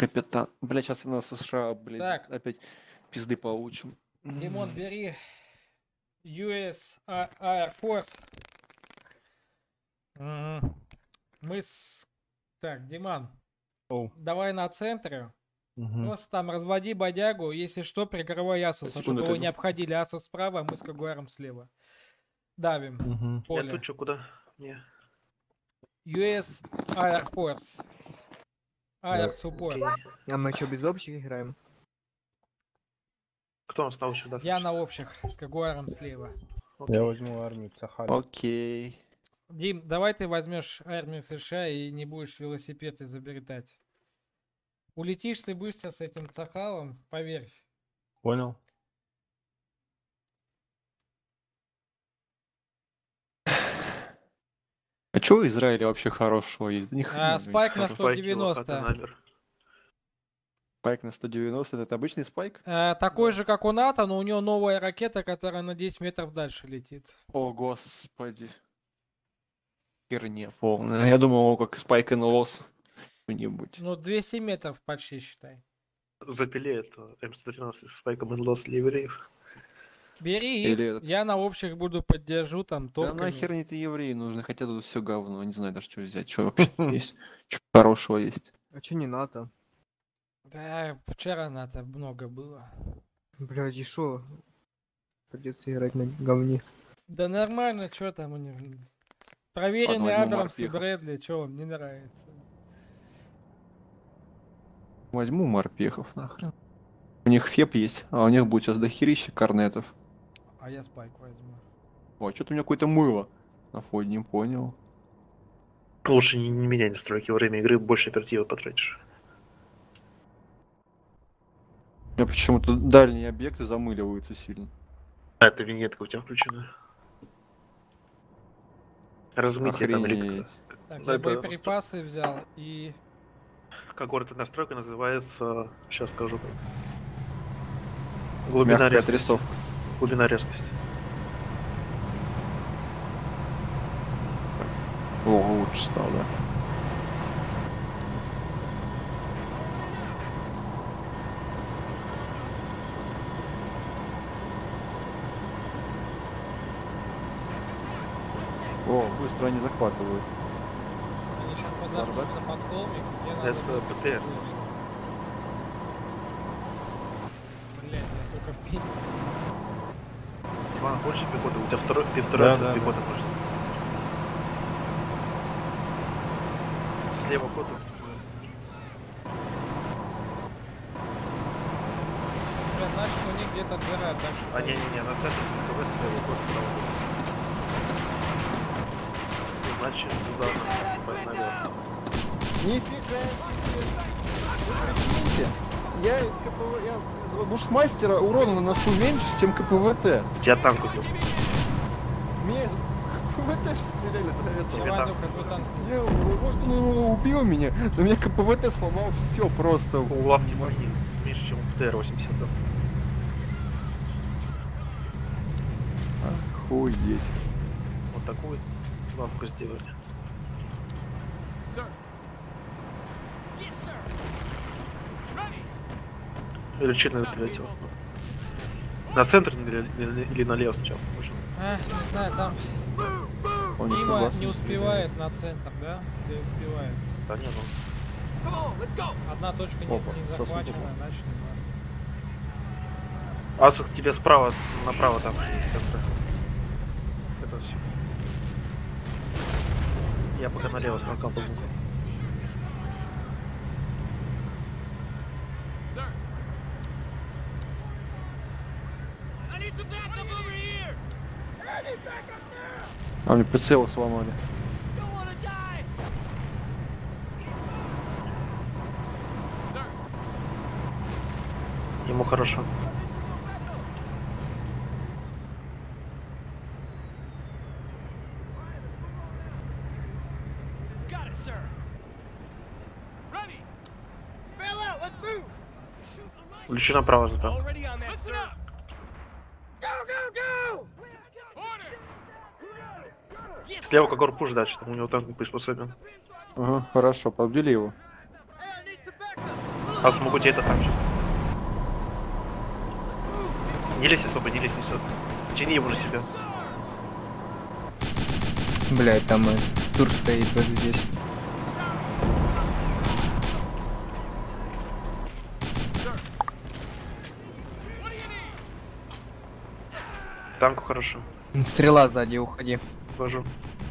Капитан. Бля, сейчас на США, блядь, Так. опять пизды получим. Димон, бери US Air Force. Мы с... Так, Диман, давай на центре. Просто там разводи бодягу, если что, прикрывай Асуса, Секунду, чтобы его ты- не обходили. Асус справа, а мы с Кагуаром слева. Давим. Я Поле. тут что, куда? Не. US Air Force. Air Support. Окей. А мы что, без общих играем? Кто у нас на общих, да? Я на общих, с Кагуаром слева. Окей. Я возьму армию Цахали. Окей. Дим, давай ты возьмешь армию США и не будешь велосипед изобретать. Улетишь ты быстро с этим Цахалом, поверь. Понял? А чё у Израиля вообще хорошего есть? Да ни хрена, блядь, спайк на хорошего. Спайки, 190. локаты, намер. Спайк на 190, это обычный спайк? Такой же, как у НАТО, но у него новая ракета, которая на 10 метров дальше летит. О, господи. Херня полная. Я думал, как спайк and лос. Что-нибудь. Ну, 200 метров почти, считай. Запили это М113 с спайком и лос евреев. Бери Или их, этот- я на общих буду поддержу там Да топками. нахер мне эти евреи нужны, хотя тут все говно. Не знаю даже, что взять. Что вообще есть? Что хорошего есть? А чё не НАТО? Да, вчера НАТО много было. Блядь, и шо? Придется играть на говне. Да нормально, что там у них. Проверенный возьму Абрамс и морпехов. Брэдли, что вам не нравится? Возьму морпехов нахрен. У них феп есть, а у них будет сейчас дохерища корнетов. А я спайк возьму. О, что-то у меня какое-то мыло на фоне, не понял. Лучше не меняй настройки во время игры, больше оперативы потратишь. У меня почему-то дальние объекты замыливаются сильно. А, это виньетка у тебя включена. Размытие там или Охренеть. Так, Да, я это боеприпасы взял и... как эта настройка называется, сейчас скажу. Глубина Мягкая резкости. отрисовка. Глубина резкости. О, лучше стал, да. О, быстро они захватывают. Они сейчас Бардак. подождутся под холмик, где надо... Это ПТР. Блять, я, сука, в пине. Иван, больше пехоты, у тебя вторая Да, да, пехота просто. Слева ход. Бля, значит, у них где-то отбирают, так что... А не-не-не, на центре КВ слева ход справа. Значит, туда навес. Нифига себе! Вы прикиньте, я из КПВ, я из бушмастера урона наношу меньше, чем КПВТ. Тебя танк убил. Меня из КПВТ стреляли до этого. Давай, так. ну-ка, ну там... Я, может, он убил меня, но меня КПВТ сломал все просто. Лапки плохие. Меньше, чем у ПТР-80. Да. Охуеть. Вот такую лапку сделали. Или честно прилетел. На центр или налево сначала? Можно. Не знаю, там... Он не Дима согласен не с успевает на центр, да? Или успевает? Да не, ну. Одна точка не, Опа, не сосуд захвачена, упал. значит, Асух тебе справа, направо там из центра. Это все. Я пока налево с танком побегу. А мне прицел сломали. Ему хорошо. Улечу направо зато. Слева Когор пуш дальше, там у него танк не приспособлен. Ага, хорошо, побили его. А смогу тебе это там же. Не лезь особо, не лезь, не все. Тяни его на себя. Блять, там тур стоит вот здесь. Танку хорошо. Стрела сзади, уходи. Вожу.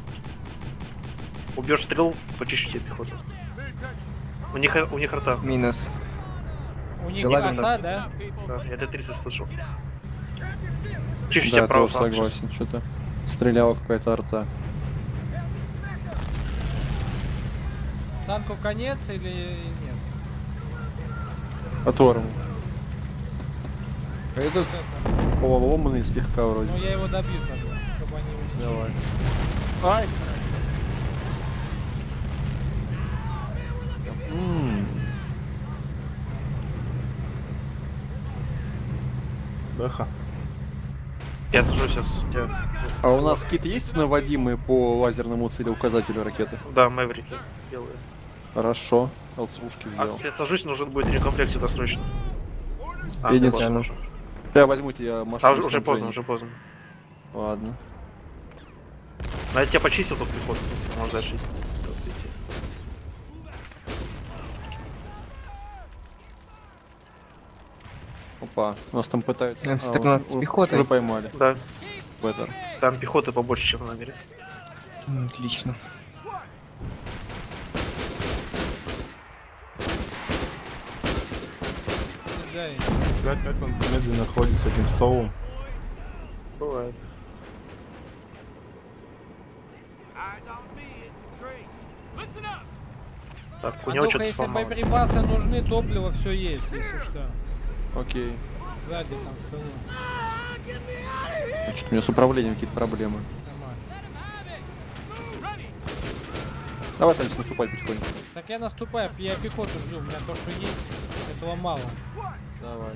Убьешь стрелу, почищу тебе пехоту. У них рта. Минус. У них Стрела арта, минус. да? Да, я Т-30 слышал. Чищу Да, тебя право. тоже согласен, что-то стреляла какая-то арта. Танку конец или нет? Которому? А этот поломанный слегка вроде. Ну я его добью тогда, чтобы они ушли. Давай. Ай! Бэха. Я сажу сейчас у тебя. А у нас кит есть наводимый по лазерному целеуказателю ракеты? Да, Мэврики белые. Хорошо. ЛЦУшки А взял. если сажусь, нужен будет рекомплект сюда срочно. Я не ты тяну. можешь. Я возьму тебя машину. А уже поздно, снабжения. уже поздно. Ладно. Ну, я тебя почистил тут приход, в принципе, можешь дальше идти. Опа, нас там пытаются. М14 с пехотой. Уже поймали. Да, Беттер. там пехоты побольше, чем на мире. Отлично. Стреляй. Опять он медленно ходит с этим столом. Бывает. Так, у него Андрюха, что-то если сломалось. боеприпасы нужны, топливо все есть, если что. Окей. Сзади там в тылу. Что-то у меня с управлением какие-то проблемы. Нормально. Давай, Саня, наступай потихоньку. Так я наступаю, я пехоту жду, у меня то, что есть, этого мало. Давай.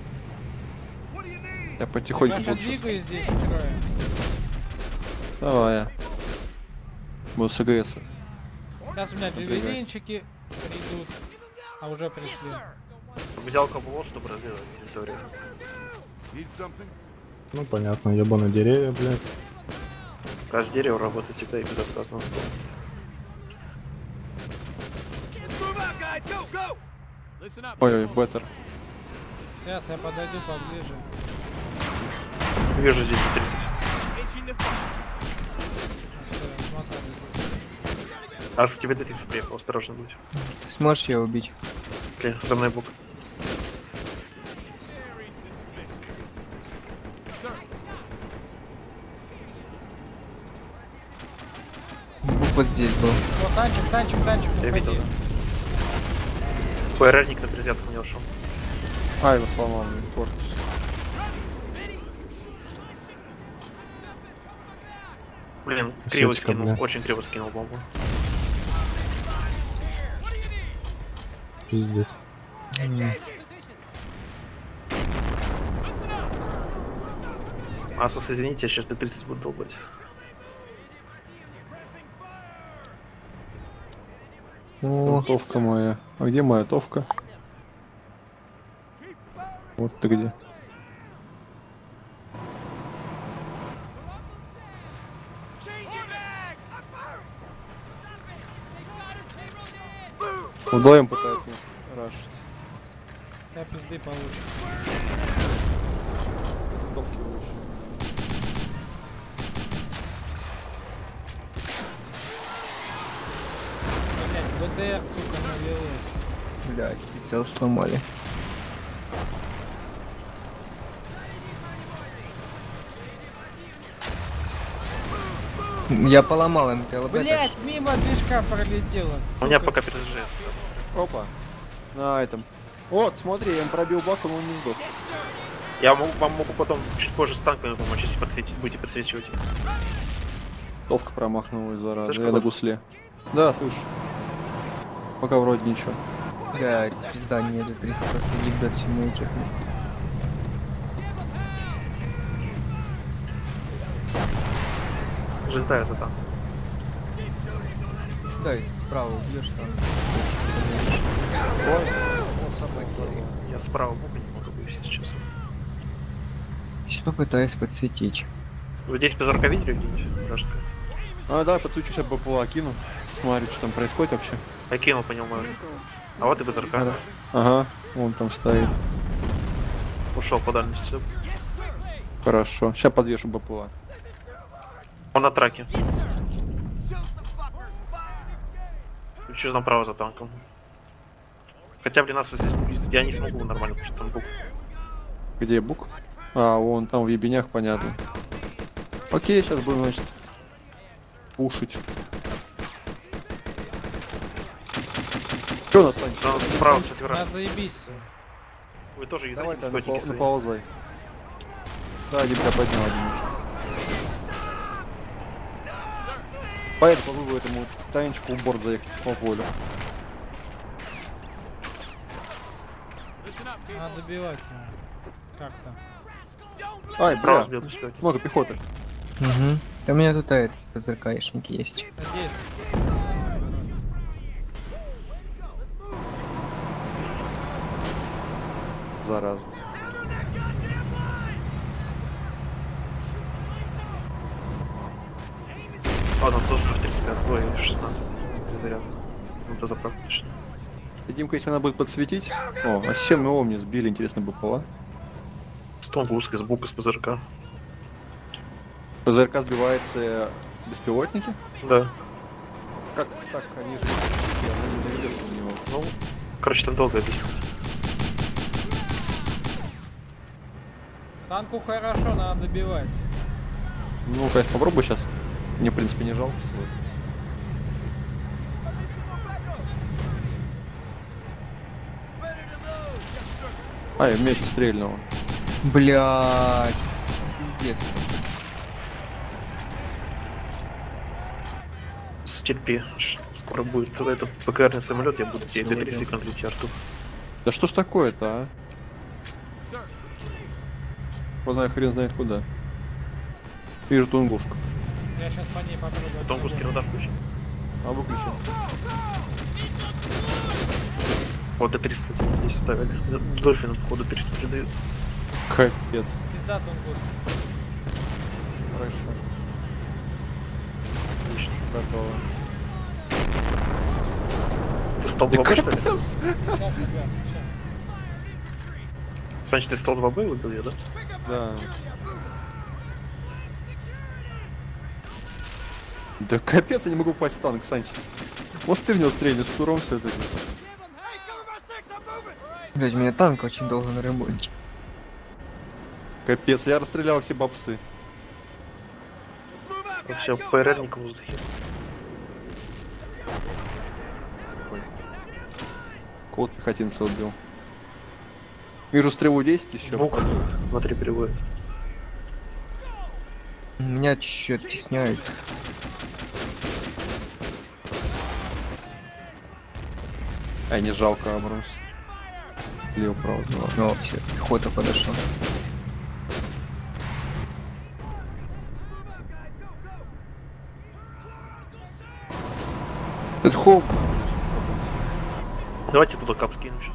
Я потихоньку Раша, буду сейчас. двигаюсь здесь строя. Давай я. Буду с АГС. Сейчас у меня Напрягайся. джавелинчики придут. А уже пришли. Взял кабло, чтобы разведать территорию. Ну понятно, ебаные деревья, блядь. Каждое дерево работает всегда и безотказно. Ой-ой, Беттер. Сейчас я подойду поближе. Вижу здесь 30. Всё, смотаю. А с тебе Т-30 приехал, осторожно будь. Ты сможешь ее убить? Окей, за мной бук. Бук вот здесь был. Вот танчик, Я уходи. видел, да. ПРРник на трезятку не ушел. А, его сломал мне корпус. Блин, криво Сетчка, скинул, бля. очень криво скинул бомбу. Пиздец. Асус, извините, я сейчас Т-30 буду долбать. О, Товка моя. А где моя товка? Вот ты где. Вдвоем пытается нас рашить. Я пизды получу. Товки лучше. Блять, БТР, сука, навелось. блядь, прицел сломали. Я поломал МТЛБ. Блять, мимо движка пролетела. У меня сука. пока перезаряжается. Опа. На этом. Вот, смотри, я им пробил бак, но он не сдох. Я вам могу потом чуть позже с танками помочь, если подсветить, будете подсвечивать. Товка промахнулась, зараза. Слышь, Я на кого-то? гусле. Да, слышу. Пока вроде ничего. Блядь, пизда, нет, 300 просто ебет всю мою технику. Взлетается там. Да, и справа убьешь там. Ой, вот серии. Я справа бока не могу вывести сейчас. Сейчас попытаюсь подсветить. Вы здесь ПЗРК видели где-нибудь? Вражеская? А, да, подсвечу, сейчас БПЛА кину. Смотрю, что там происходит вообще. Я кинул по нему. А вот и ПЗРК. Да. Ага, вон там стоит. Ушел по дальности. Хорошо. Сейчас подвешу БПЛА. Он на траке. Чуть направо за танком. Хотя, блин, нас я не смогу нормально, потому что там бук. Где бук? А, вон там в ебенях, понятно. Окей, сейчас будем, значит, пушить. Что у нас, Саня? Да, справа четверо. Да, заебись. Вы тоже Давай едете ты скотники свои. наползай. Да, Димка поднял один уже. Поэтому попробую этому танчику в борт заехать по полю. Надо добивать его. Как-то. Ай, Справа бля, сбил беспилотник. много пехоты. Угу. Да у меня тут этот ПЗРКшник есть. Надеюсь. Зараза. Ладно, сложно в 35, ой, в 16. Заряд. Ну, это заправка точно. И, Димка, если она будет подсветить... О, а с чем его мне сбили, интересно, БПЛА? С Тунгуска, с бука, с ПЗРК. ПЗРК сбивается беспилотники? Да. Как так? Они же электрические, она не наведется на него. Ну, короче, там долго объясню. Танку хорошо, надо добивать. Ну, конечно, попробуй сейчас. Мне, в принципе, не жалко всего. А, я меч стрельнул. Блядь. Пиздец. Стерпи. Скоро будет этот ПКРный самолет, я буду тебе Т-30 контрить арту. Да что ж такое-то, а? Куда хрен знает куда. Вижу Тунгуск. Я сейчас по ней попробую. Тунгусский радар включен. А, выключил. Вот Т-30 здесь ставили. Дольфин, походу, 30 передают. Капец. Пизда Тунгус. Хорошо. Отлично. Готово. Ты стол 2Б, что ли? Сейчас, ребят, сейчас. Саныч, ты стол 2Б выбил ее, да? Да. Да капец, я не могу попасть в танк, Санчес. Может, ты в него стрельнешь, туром все-таки. Блядь, у меня танк очень долго на ремонте. Капец, я расстрелял все бабсы. Все, ПРРник в воздухе. Кот пехотинца убил. Вижу стрелу 10 еще. Бук, смотри, переводит. Меня чуть-чуть оттесняют. А, не жалко, Абрамс. Лево, право, два. Ну, все, пехота подошла. Это хоп. Давайте туда кап скину сейчас.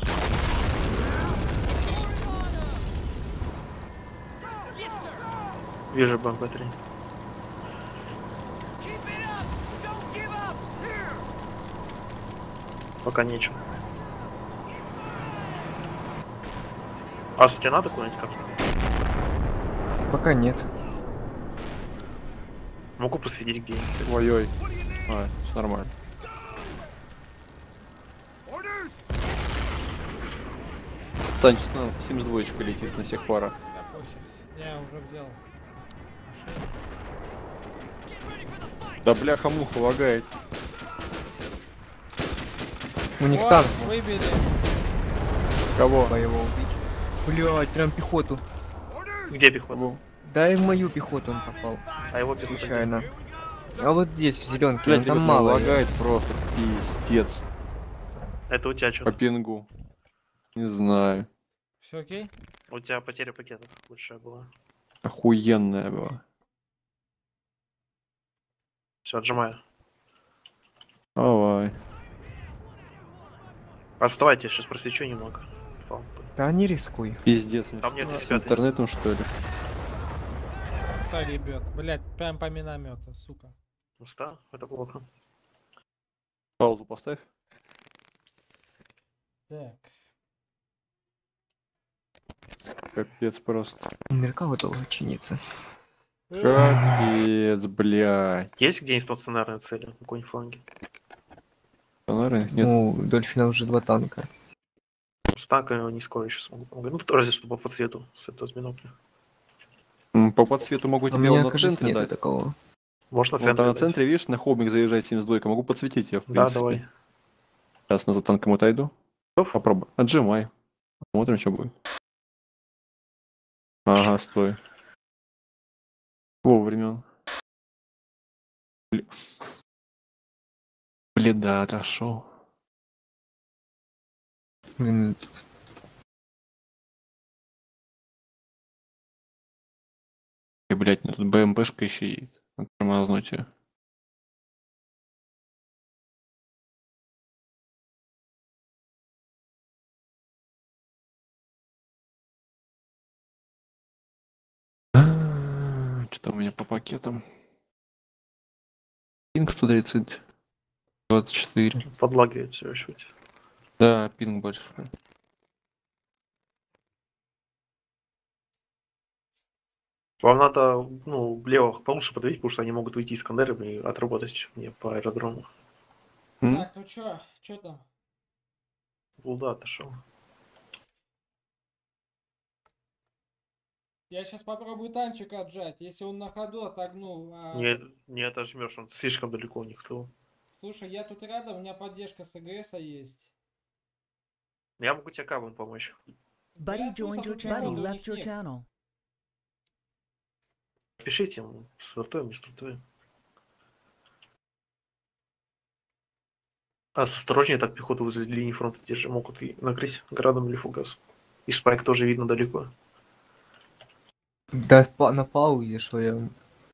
Вижу БМП-3. Пока нечего. А с тебе надо куда-нибудь кап? Пока нет. Могу посветить где-нибудь. Ой-ой. А, все нормально. Санчес, ну, 72 летит на всех парах. Да похер. Я уже взял. Да бляха-муха лагает. У них О, танк выбили. Кого? боевого убить. Блядь, прям пехоту. Где пехота? Кого? Да и в мою пехоту он попал. А его пехота. Случайно. А вот здесь, в зеленке, Блять, там ребят, мало. лагает просто. Пиздец. Это у тебя что? По пингу. Не знаю. Все окей? У тебя потеря пакетов большая была. Охуенная была. Все, отжимаю. Давай. Оставайте, сейчас просвечу немного. конфаунт. Да не рискуй. Пиздец, Там нет с ребят. интернетом что ли? Да, ребят, блять, прям по миномету, сука. Да, это плохо. Паузу поставь. Так. Капец просто. Мерка вот долго чинится. Капец, блядь. Есть где-нибудь стационарные цели? На какой-нибудь фланге? Наверное, нет. Ну, Дольфина уже 2 танка. С танками не скоро еще смогу помогать. Ну, разве что по цвету с этого бинокля. По подсвету могу У тебе меня, его на кажется, центре нет дать. такого. Можно Вот на центре, видишь, на холмик заезжает 72, могу подсветить ее, в Да, принципе. давай. Сейчас за танком отойду. Готов? Попробуй. Отжимай. Смотрим, что будет. Ага, стой. Вовремя. Блин, да, отошел. Блин, И, блядь, мне тут БМПшка еще едет. Надо тормознуть ее. Что у меня по пакетам? Пинг 130. 24. Подлагивает все чуть. Да, пинг большой. Вам надо, ну, левых получше подавить, потому что они могут уйти Искандером и отработать мне по аэродрому. М? Так, ну чё там? Булда отошел. Я сейчас попробую танчик отжать. Если он на ходу отогнул. Не отожмешь, он слишком далеко никто. Слушай, я тут рядом, у меня поддержка с АГС есть. Я могу тебе кабом помочь. Buddy joined your channel. Buddy left your channel. Пишите ему, стартуем, не стартуем. А, с осторожнее, так пехоту возле линии фронта держи, могут и накрыть градом или фугасом. И спайк тоже видно далеко. да, на паузе, что я...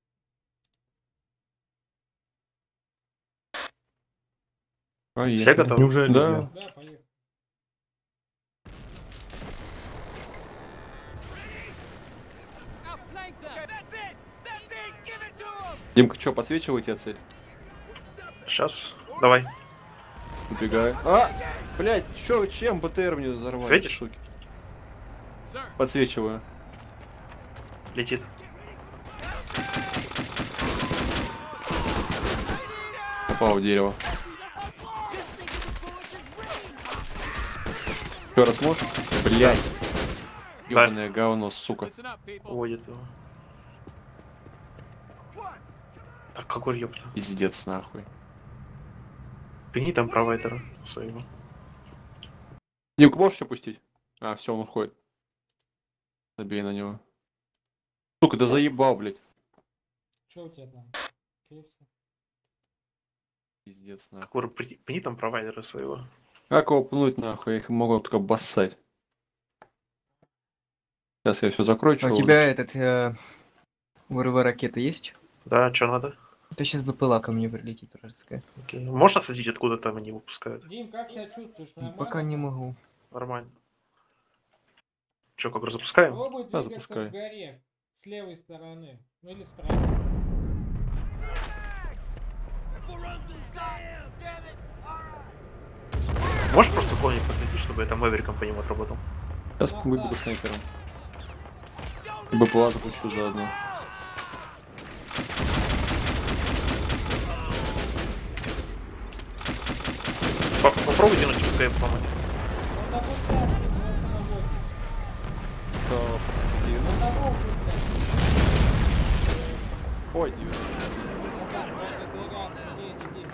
Все готовы? Неужели? Да. блин? Да, поехали. Димка, что, подсвечиваете цель? Сейчас, давай. Убегаю. Блядь, чем БТР мне взорвали, Светишь? суки? Подсвечиваю. Летит. Попал в дерево. Еще раз можешь? Блядь. Ёбаное говно, сука. Уводит его. Так, какой ёпта? Пиздец, нахуй. Пини там провайдера своего. Димка, можешь еще пустить? А, все, он уходит. Забей на него. Сука, да заебал, блядь. Что у тебя там? KFC? Пиздец, нахуй. Какой пини там провайдера своего. Как его пнуть, нахуй? Я их могу только бассать. Сейчас я все закрою, А что у тебя этот... ВРВ ракета есть? Да, что надо? Это сейчас БПЛА ко мне прилетит вражеская. Окей. Можно садить, откуда там они выпускают? Дим, как себя чувствуешь? Нормально? Пока не могу. Нормально. Че, как запускаем? Попробуй Да, двигаться запускай. в горе. С левой стороны. Ну или справа. Можешь просто клоник посадить, чтобы это Мэвериком по нему отработал? Сейчас выбегу снайпером. БПЛА запущу заодно. Попробуй тянуть КМ сломать. Он допускает, просто наводит. Да, пацаны, 90. Того, Ой, 90. Пиздец. это реально, не.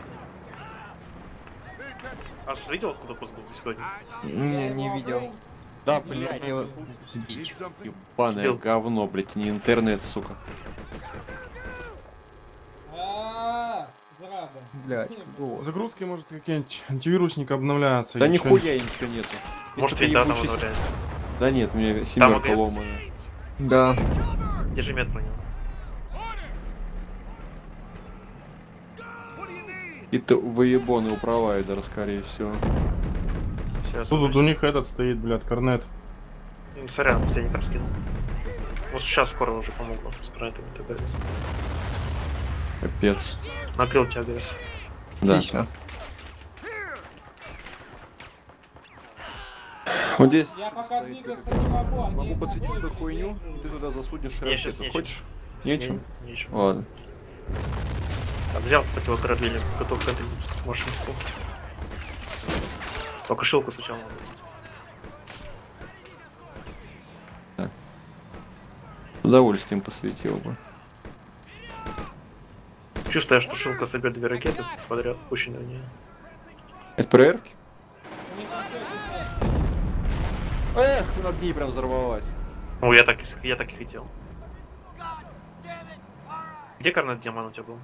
А видел, откуда пуск был сегодня? Не видел. Да, Блядь, блядь. его сбить. Ебаное Сбил. говно, блядь, не интернет, сука. Зрада. Блядь, о. Загрузки, может, какие-нибудь антивирусник обновляться. Да или чё-нибудь. нихуя ничего нету. Может, Если ведь да, там ебучий- обновляется. Да нет, у меня семерка АГС? ломаная. Да. Держи мет про него. И ты выебоны у провайдера, скорее всего. Все, Тут у них этот стоит, блядь, корнет. Сорян, я не так скинул. Вот сейчас скоро уже помогу с корнетами и так далее. Капец. Накрыл тебя, Грязь. Да. Отлично. Вот здесь Я пока стоит двигаться этот- не могу. а Могу где подсветить могу? эту хуйню, и ты туда засудишь Не, щас ракету. нечем. Хочешь? Нечем? Нечего. Ладно. Так, взял противокорабельник, готов к этой мощности. Только шилку сначала надо. С удовольствием посветил бы. Чувствую, что шилка соберет 2 ракеты подряд, очень на нее. Это проверки? У них никто не Эх, над ней прям взорвалась. Ну, я так и хотел. Где корнет Демон у тебя был?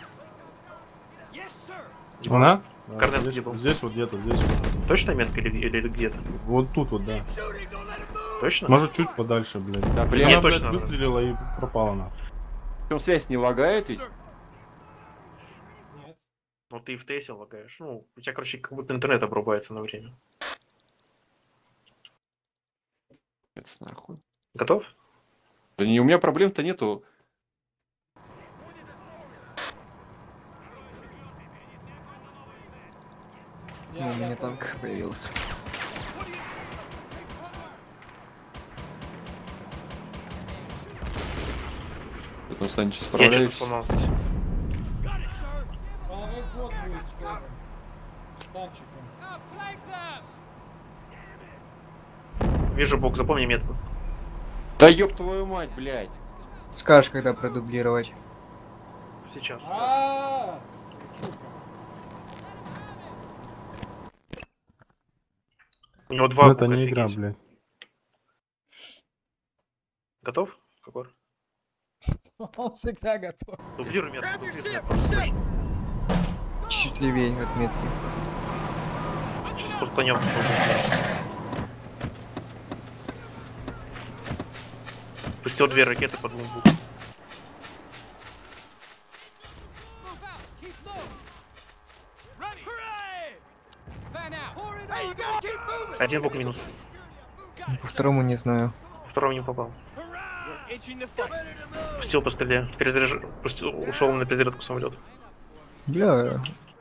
Она? Да, Корнет здесь, где был? здесь вот где-то, здесь вот. Точно метка или где-то? Вот тут вот, да. Точно? Может чуть подальше, блядь. Да, Она, блин, Нет, блядь, точно. выстрелила и пропала на. причем связь не лагает ведь? Нет. Ну ты в ТС лагаешь. Ну, у тебя, короче, как будто интернет обрубается на время. Это нахуй. Готов? Да не, у меня проблем-то нету. Ну, у меня танк появился. Потом Санчес Я что-то справляюсь. сломал здесь. Половой ход будет скоро. С танчиком. Вижу бок, запомни метку. Да ёб твою мать, блядь. Скажешь, когда продублировать. Сейчас. А, У него 2 Это не игра, блядь. Готов? Какой? он всегда готов. Дублируй метку, просто слышно. Чуть левее от метки. Сейчас путанем. Пустил 2 ракеты по 2 буквам. Один бук минус. По второму не знаю. Второго не попал. Пустил, пострелял. Ушел на перезарядку самолет. Бля,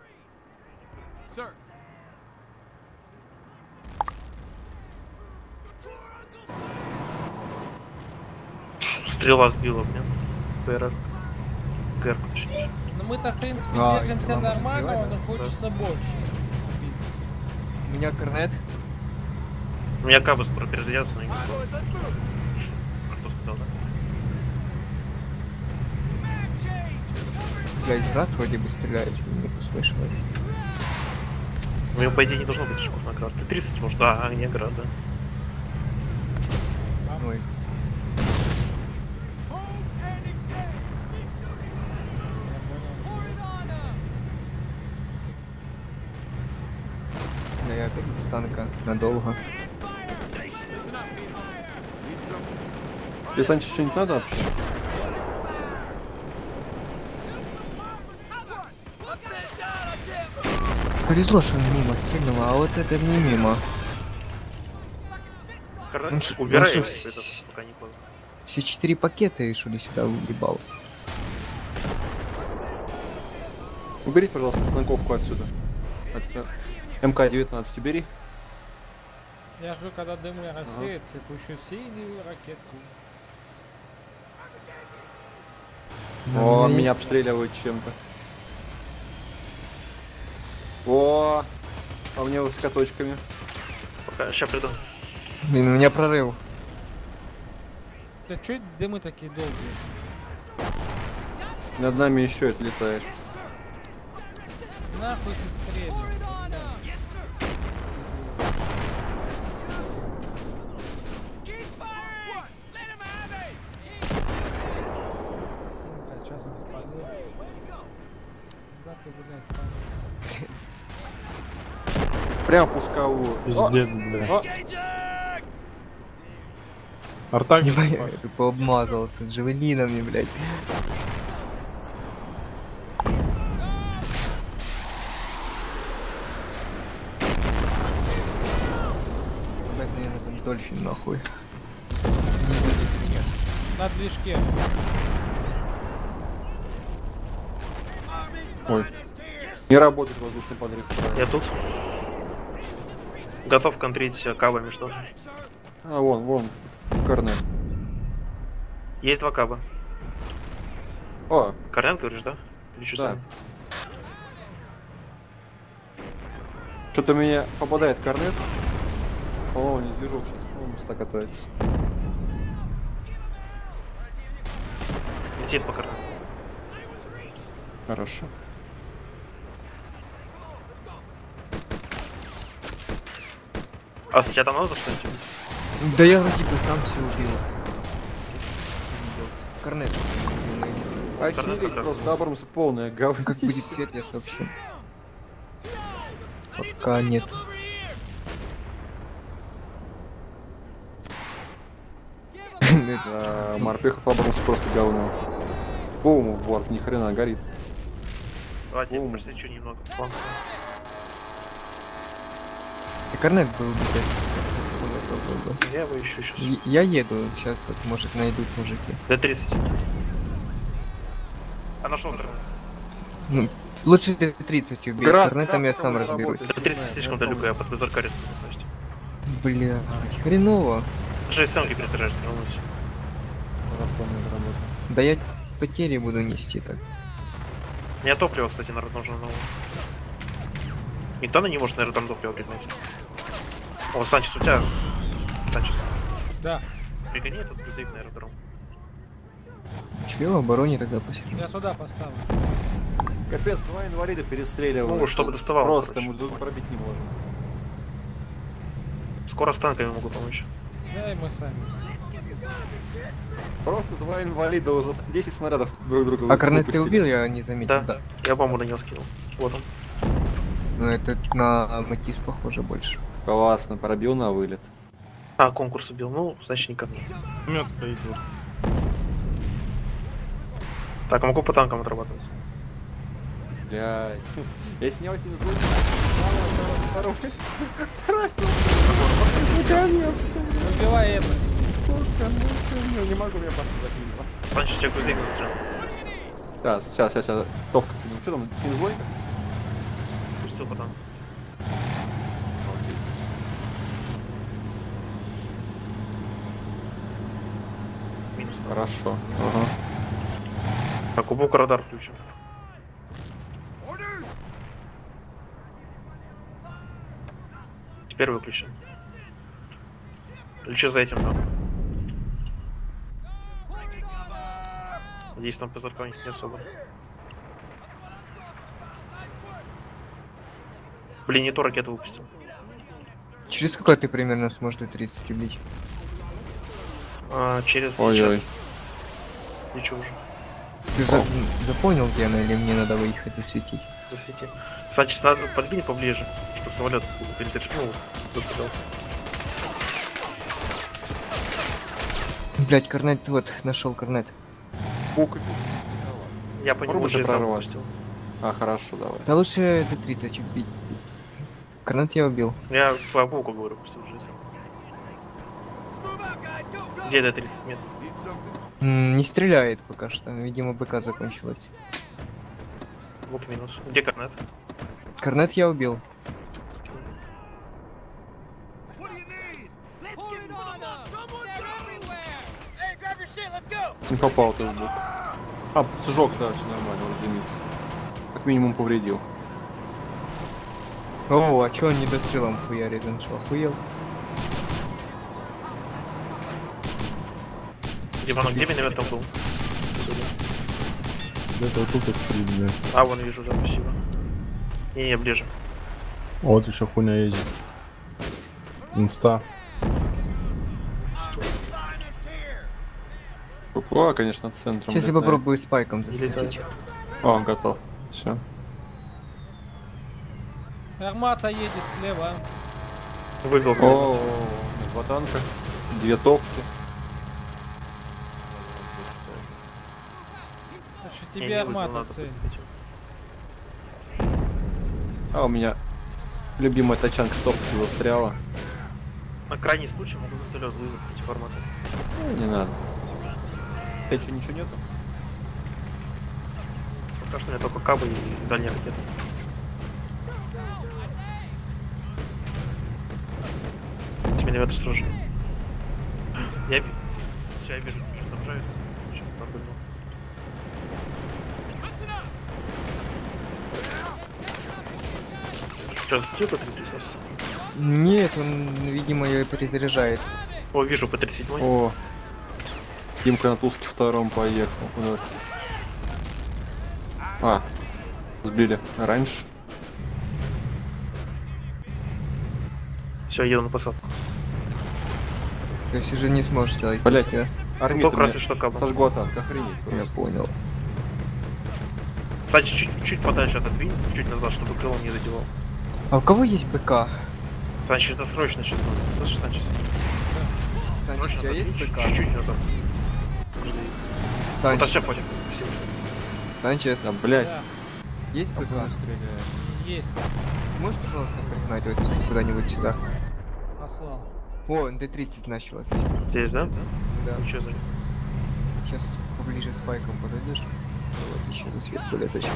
Стрела сбила, блин. ПР. ГР, точнее. Ну мы-то, в принципе, А, держимся если вам можно нормально, сбивать, но хочется больше. у меня корнет. У меня кабы скоро перезарядятся, но не скоро. Кто сказал, да? Блядь, брат вроде бы стреляет, не послышалось. У него, по идее, не должно быть очков на град. Ты 30 может, да, а не град, да. Ой. Да я опять без танка надолго. Тебе, Санчес, что-нибудь надо вообще? Повезло, что он мимо стрельнул, а вот это не мимо. Корнет, Он ш- убирай он ш- этот, пока не поздно. Все 4 пакета и что ли сюда уебал. Уберите, пожалуйста, станковку отсюда. МК-19 убери. Я жду, когда дымы рассеется, и пущу синюю ракетку. О, Ну, меня обстреливают чем-то. О, а мне высокоточками. Пока, сейчас приду. Блин, у меня прорыв. Да чё это дымы такие долгие? Над нами еще это летает. Нахуй ты стрельнул? Блядь, сейчас он спалил. Да ты, блядь, понес. Прям в пусковую. Пиздец, блядь. О, Артак, Не моя, я тупо обмазался джавелинами, блядь. Дольфин нахуй. На движке. Ой. Не работает воздушный подрыв. Я тут. Готов контрить кабами, что же. А, вон, Корнет. Есть 2 каба. О, Корнет, говоришь, да? Или что да. сами? Что-то меня попадает Корнет. О, не движок сейчас. Он так катается. Летит по корнету. Хорошо. А с тебя там надо что-нибудь? Да я вроде бы сам все убил. Корнет. Охереть, просто Абрамс полное говно. Как будет свет, я сообщу. Пока нет. Да, Морпехов Абрамс просто говно. Бум, в борт, ни хрена горит. Давайте я Бум. просвечу немного. План. И Корнет был убит. Я его ищу сейчас. Я еду, сейчас вот, может найдут мужики. Д-30. А нашел Корнет. Ну, лучше 30 убить. Град, Корнетом я сам Град разберусь. работает. Д-30 слишком далеко, я под БЗРК рискну попасть. Бля, хреново. Даже из самки пересажаешься, не волнуйся. Да я потери буду нести так. Мне топливо, кстати, наверное, нужно новое. Никто на не может, наверное, там топливо пригнать. О, Санчес, у тебя... Санчес, Да. пригони этот грузовик на аэродром. Че я в обороне тогда посижу? Я сюда поставлю. Капец, 2 инвалида перестреливают. Ну, чтобы доставало, Просто короче. мы тут пробить не можем. Скоро с танками могу помочь. Да и мы сами. Просто 2 инвалида, уже 10 снарядов друг друга А Корнет ты выпустили. убил, я не заметил. Да. Я бомбу на него скинул. Вот он. Ну это на Матис похоже больше. Классно, пробил на вылет. А, конкурс убил. Ну, значит, никак. Мед стоит вот. Так, а могу по танкам отрабатывать. Блядь. Я снял 72. Второй. Наконец-то. Выбивай это. Сука, ну не могу, меня Паша заклинило. Санчес, тебя грузовик застрял. Сейчас. Товка. Ну что там, 72? Пустил по танку. Минус. Хорошо. Ага. Так, убук радар включен. Теперь выключен. Лечу за этим там. Надеюсь, там ПЗРК у них не особо. Блин, не то ракету выпустил. Через сколько ты примерно сможешь до 30 убить? Через Ой-ой. час. Лечу уже. Ты запомнил, где она, или мне надо выехать засветить? Засвети. Санчес, надо подвинь поближе, чтобы самолет перезаряжал. Блять, Корнет, вот, нашел Корнет. Пук. Я по нему Попробуй уже же сам прорваться. выпустил. А, хорошо, давай. Да лучше до 30 убить. Корнет я убил. Я по пауку говорю, пустил уже сам. Где до 30 метров? Не стреляет пока что. Видимо, БК закончилась. Лук минус. Где Корнет? Корнет я убил. Не попал ты в бок. А, сжег, да, все нормально, он дымится. Как минимум повредил. О, а чё он не дострелом хуярит? Он что, охуел? Диман, где миномет там был? Это вот тут открыть, бля. А, вон вижу, да, спасибо. Не, ближе. Вот еще хуйня ездит. Инста. ППА, конечно, центром. Сейчас я летает. попробую спайком засветить. Летает. О, готов. Все. Армата едет слева. Выбил. О, 2 танка, 2 товки. Значит, Не, тебе не выбил, армата надо цель. выбить. А у меня любимая тачанка с товки застряла. На крайний случай могу вертолет вызвать эти форматы. Не надо. Что, ничего нету? Пока что у меня только кабы и дальняя ракета. Минометы строже. Все, я вижу, что снабжаются. Сейчас подумал. Сейчас стилка 30. Нет, он, видимо, ее перезаряжает. О, вижу П-37. О, Димка на Туске втором поехал. А, сбили раньше. Все, еду на посадку. То есть уже не сможешь делать. Блять, после. армия Только разве что каба. сожгла танк, охренеть Я просто. понял. Кстати, чуть подальше отодвинь, чуть назад, чтобы крыло не задевал. А у кого есть БК? Санчес, это срочно сейчас надо. Слышишь, Санчес? Санчес, у Срочно тебя есть отодвинь, БК? чуть-чуть назад. Вот, а Санчес, все, понял. Спасибо. Санчес, Да, блять. есть БК? Есть. Можешь, пожалуйста, пригнать вот куда-нибудь сюда? Послал. О, НД-30 началось. Здесь, да? Да. Ничего за. Сейчас поближе с пайком подойдешь. Вот еще за свет более точно.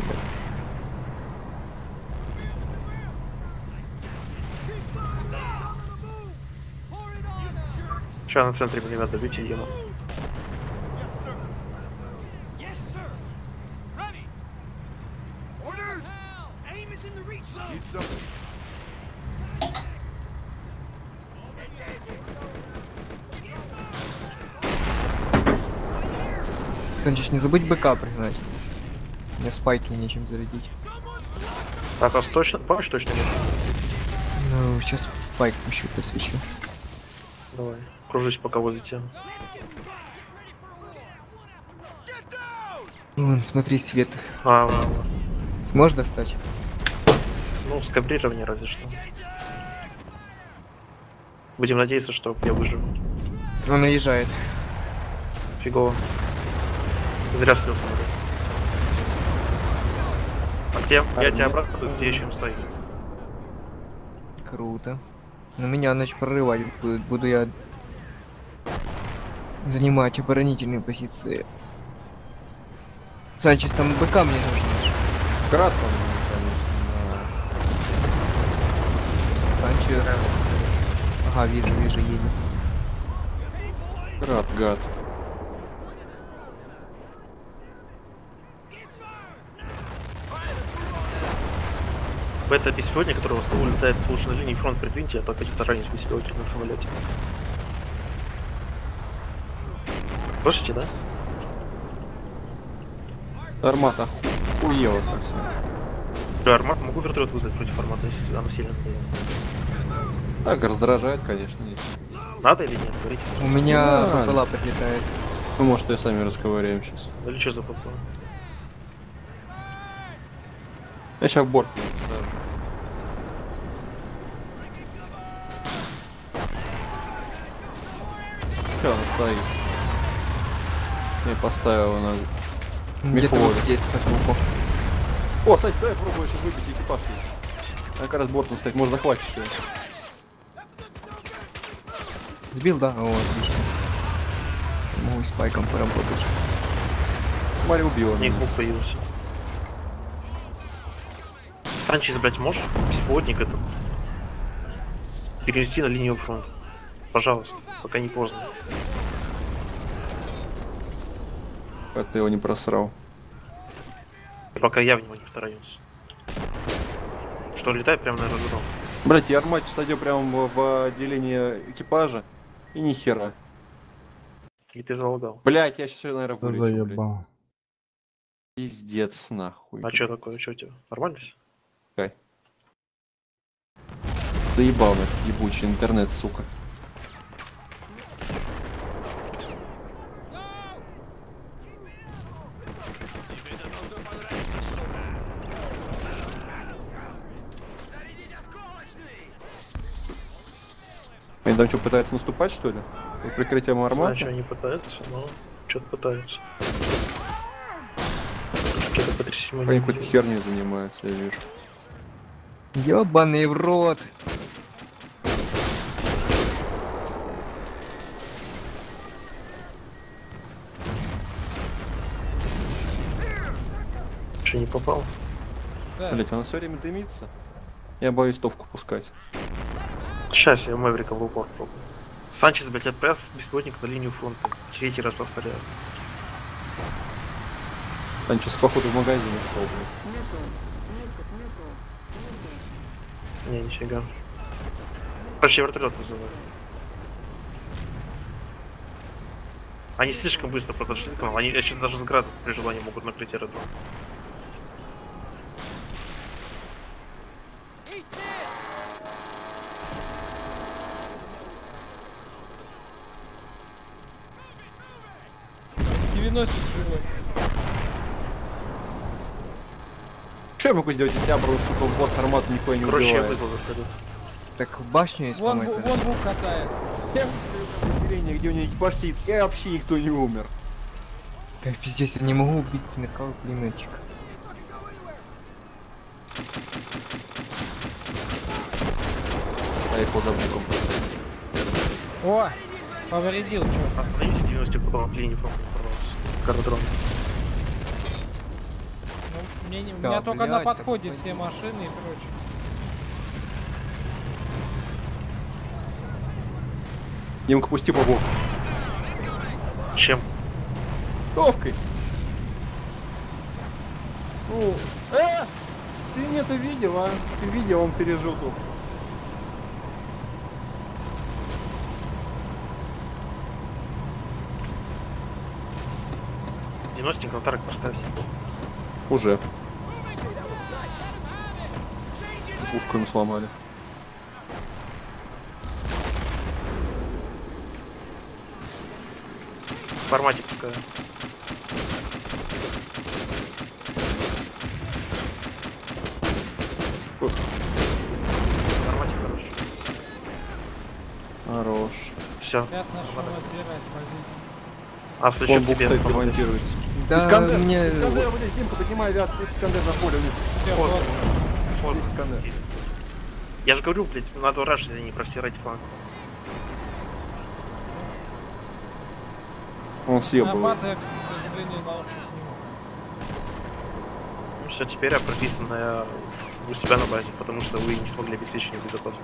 Сейчас на центре мне надо бить и ему. Санчес, не забудь БК пригнать. У меня спайки нечем зарядить. Так, а точно, помнишь точно нет? Ну, сейчас спайк еще посвечу. Давай, кружись пока возле тебя. Вон, смотри, свет. А, Сможешь достать? ну, скабрирование разве что. Будем надеяться, что я выживу. Он наезжает. Фигово. Зря слил самолет. А где? Я тебя обратно, где еще им стоит? Круто. Но меня, значит, прорывать будут. Буду я занимать оборонительные позиции. Санчес, там БК мне нужен. Град, по-моему, конечно. Санчес. Ага, вижу, едет. Да. Град, гад. Это беспилотник, который в основном улетает лучше на линии фронт, прикиньте, а то опять ранить беспилотник на самолете. Слышите, да? Армата хуела совсем. Да, армат могу вертолет вызвать против армата, если она сильно надоела. Так, раздражает, конечно, если. Надо или нет? Говорите. У меня Да. ППЛА подлетает. Ну, может, и сами расковыряем сейчас. Или что за ПП? Я сейчас в борт его сажу. Что она стоит? Я поставил его на... Где-то вот Меховоды. здесь по звуку. О, Саня, давай попробуй еще выбить экипаж. Она как раз бортом стоит, может захватишь ее. Сбил, да? О, отлично. Могу с пайком поработать. Мария убила Не меня. бук появился. Санчес, блять, можешь беспилотник этот перенести на линию фронта? Пожалуйста, пока не поздно. А ты его не просрал. Пока я в него не второился. Что, летает прямо на аэродром? Блять, я арматив садил прямо в отделение экипажа. И ни хера. И ты залагал. Блять, я сейчас, наверное, Да вылечу, блядь. заебал. Пиздец, нахуй. А что блядь. такое? Что у тебя? Нормально всё? Доебал на этот ебучий интернет, сука. Они там что, пытаются наступать, что ли? Под прикрытием Знаю, арматы? что они пытаются, но что-то пытаются. Что-то потрясимо. Они какой-то херней занимаются, я вижу. Ёбаный в рот. Еще не попал. Да. Блять, она все время дымится. Я боюсь товку пускать. Сейчас я Мэврика в упор пробую. Санчес, блять, отправь беспилотник на линию фронта. Третий раз повторяю. Санчес, походу, в магазин ушел, блядь. Не, нифига. Короче, я вертолет вызываю. Они слишком быстро подошли к нам. Они сейчас даже с градом при желании могут накрыть аэродром. живой. Что я могу сделать, если я просто, сука, в борт армату нихуя не Короче, я убиваю? вызвал вертолет. Так в башню есть Вон, сломать. вон Бук катается. Я выстрелил в отделение, где у меня экипаж сидит, и вообще никто не умер. Как пиздец, я не могу убить смеркалый пулеметчик. Поехал за Буком. О, повредил, чё. Остановись в 90 потом к линии фронта порвался. К аэродрому. Ну, мне, у Да, меня только на блядь, подходе так все машины и прочее. Димка, пусти по боку. Чем? Товкой. Ну, ты не-то видел, а? Ты видел, он пережил товку. Диностик на тарок поставь. Уже. Пушку ему сломали. В формате пускай. В формате хороший. Хорош. Все. Сейчас начнем отбирать позиции. А в случае Он Бук, тебе. кстати, монтируется. Да, Искандер, мне... Искандер, вот здесь, Димка, поднимай авиацию, здесь Искандер на поле вниз. Всё, Вот. вот. Вот. Здесь Искандер. Я же говорю, блядь, надо рашить, а не просирать фланг. Он На съебывается. базе, к сожалению, наушник не мог. Все, теперь я прописанная у себя на базе, потому что вы не смогли обеспечить мне безопасность.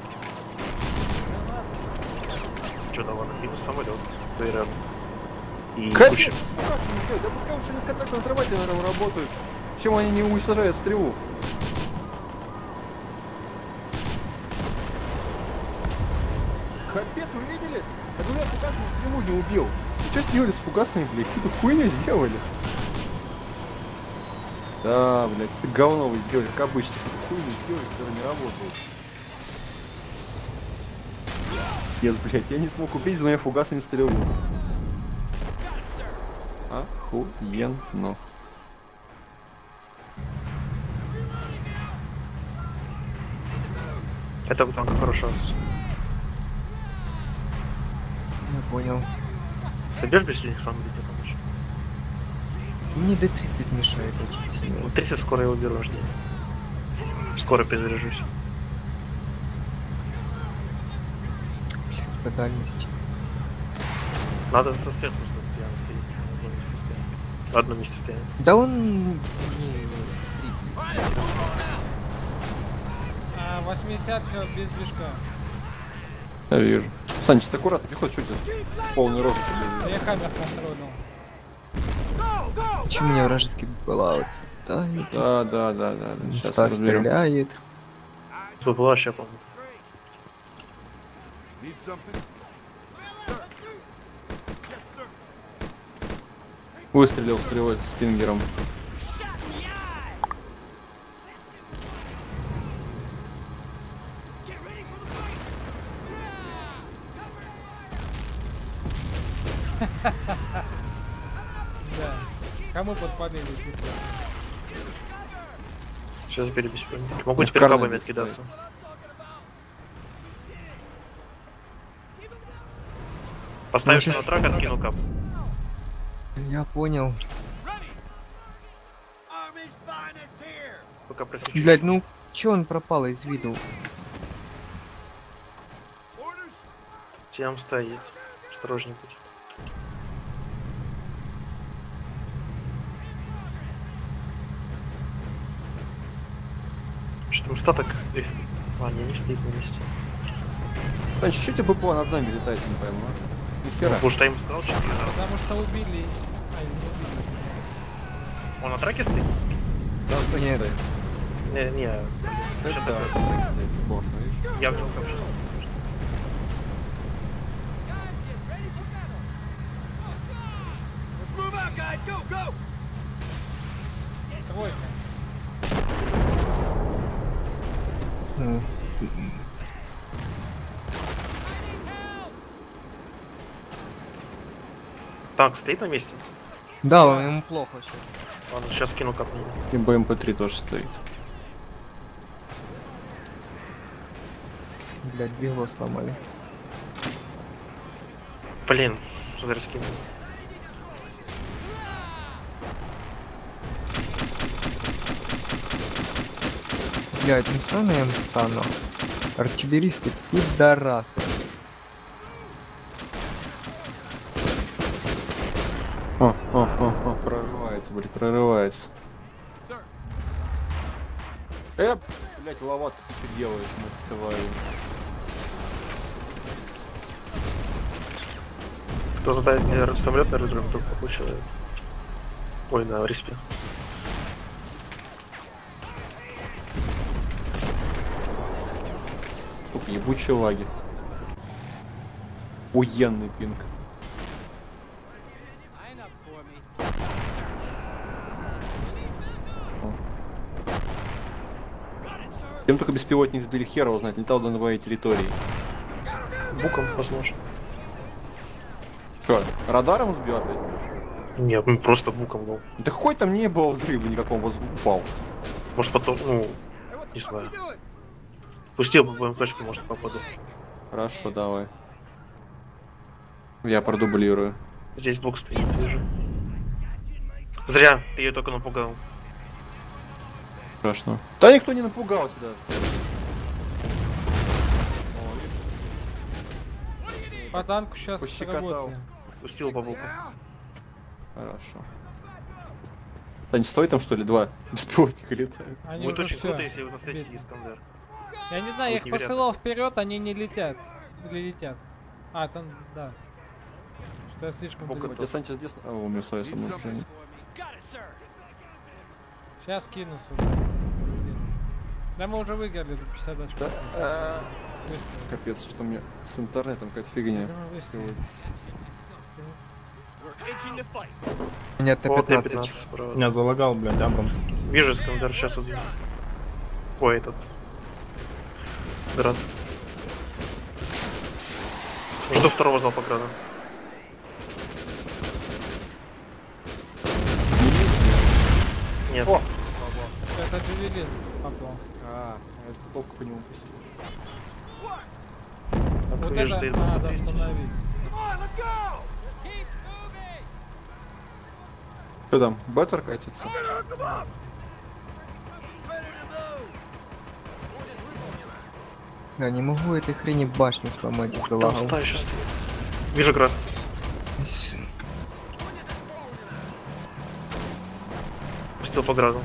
Что, да ладно, минус самолет, то и рядом. И Капец, куча. с фугасами сделать. Я бы сказал, что низкотактные взрыватели, наверное, работают. Чем они не уничтожают стрелу? Капец, вы видели? Я говорю, я фугасами стрелу не убил. И что сделали с фугасами, блядь? Какую-то хуйню сделали. Да, блядь, это говно вы сделали, как обычно. Какую-то хуйню сделали, которая не работает. Yes, блядь, я не смог убить за моими фугасами стрелу. Охуенно. Это вот только хорошо. Я понял. Соберешь без них сам где-то помочь? Мне D30 мешает очень сильно. 30 скоро его беру, жди. Скоро перезаряжусь. По дальности. Надо со сверху, чтобы прямо стоять. В одном месте стоять. Да он... не- А 80-ка без движка. Я вижу. Санчес, ты аккуратно, не хочешь, что тебе полный рост побежит. Я камер контролил. Почему у меня вражеский была? Да, Да. Сейчас разберем. стреляет. Была вообще, помню. Выстрелил стрелой с Стингером. Да. Кому под победу типа? Сейчас перебись. Могу Я теперь карнет кабами здесь откидаться. Поставишь Ну, на щас- трак, откину кап. Я понял. Пока просвечу. Блять, ну чё он пропал из виду? Тем стоит. Осторожней будь. Инста так... А, не стоит на месте. Да, чуть-чуть АБП над нами летает, не пойму. Нихера. Потому что я ему сказал, что... Потому что убили. Ай, не убили. Он на траке стоит? Да, так Нет. стоит. Не, Это Что да, такое? так стоит. Можно, видишь? я в него как сейчас. Тройка. Ну, Так, стоит на месте? да, ему плохо сейчас. Ладно, сейчас кину капну. И БМП-3 тоже стоит. Блядь, двигло сломали. Блин, что за раскинул? Блядь, ну странно я им стану. Артиллеристы пидорасы. О, прорывается, блин, прорывается. Блять, ловатка, ты что делаешь, мать твою? Кто задает мне самолет на аэродром, только получил. Ой, на респе. Сука, ебучие лаги. Уенный пинг. Чем только беспилотник сбили, хера узнать, летал до новой территории. Буком, возможно. Что, радаром сбил опять? Нет, ну просто буком был. Да какой там не было взрыва никакого, вот упал. Может потом, ну, не знаю. Пустил бы БМПшку, может попаду. Хорошо, давай. Я продублирую. Здесь бок стоит, вижу. Зря, ты ее только напугал. Страшно. Да никто не напугался даже. О, видишь? По танку сейчас Пощекотал. работаем. Пустил по боку. Хорошо. Да не стой там что ли, два беспилотника летают. Они Будет уже очень всё. круто, если вы засветите Видно. Искандер. Я не знаю, я Будет их невероятно. посылал вперед, они не летят. Или летят. А, там, да. Что я слишком Бог далеко. У тебя Санчес здесь... А, у меня своя самоуправление. Сейчас кину сюда. Да мы уже выиграли за 50 очков. Да? Быстро. Капец, что мне с интернетом какая-то фигня. Давай быстро. сегодня. У меня О, Т-15. Т-15 справа. Меня залагал, блядь, Абрамс. Вижу Искандер, сейчас убью. Ой, этот. Град. Жду второго залпа града. Нет. О! Это Джавелин попал. А, я тутовку по нему пустил. Так, Вот вижу, это стоит надо БМП-3. остановить. Что там, беттер катится? Я не могу этой хрени башню сломать из-за Там лагов. стая сейчас. Вижу град. Пустил по граду.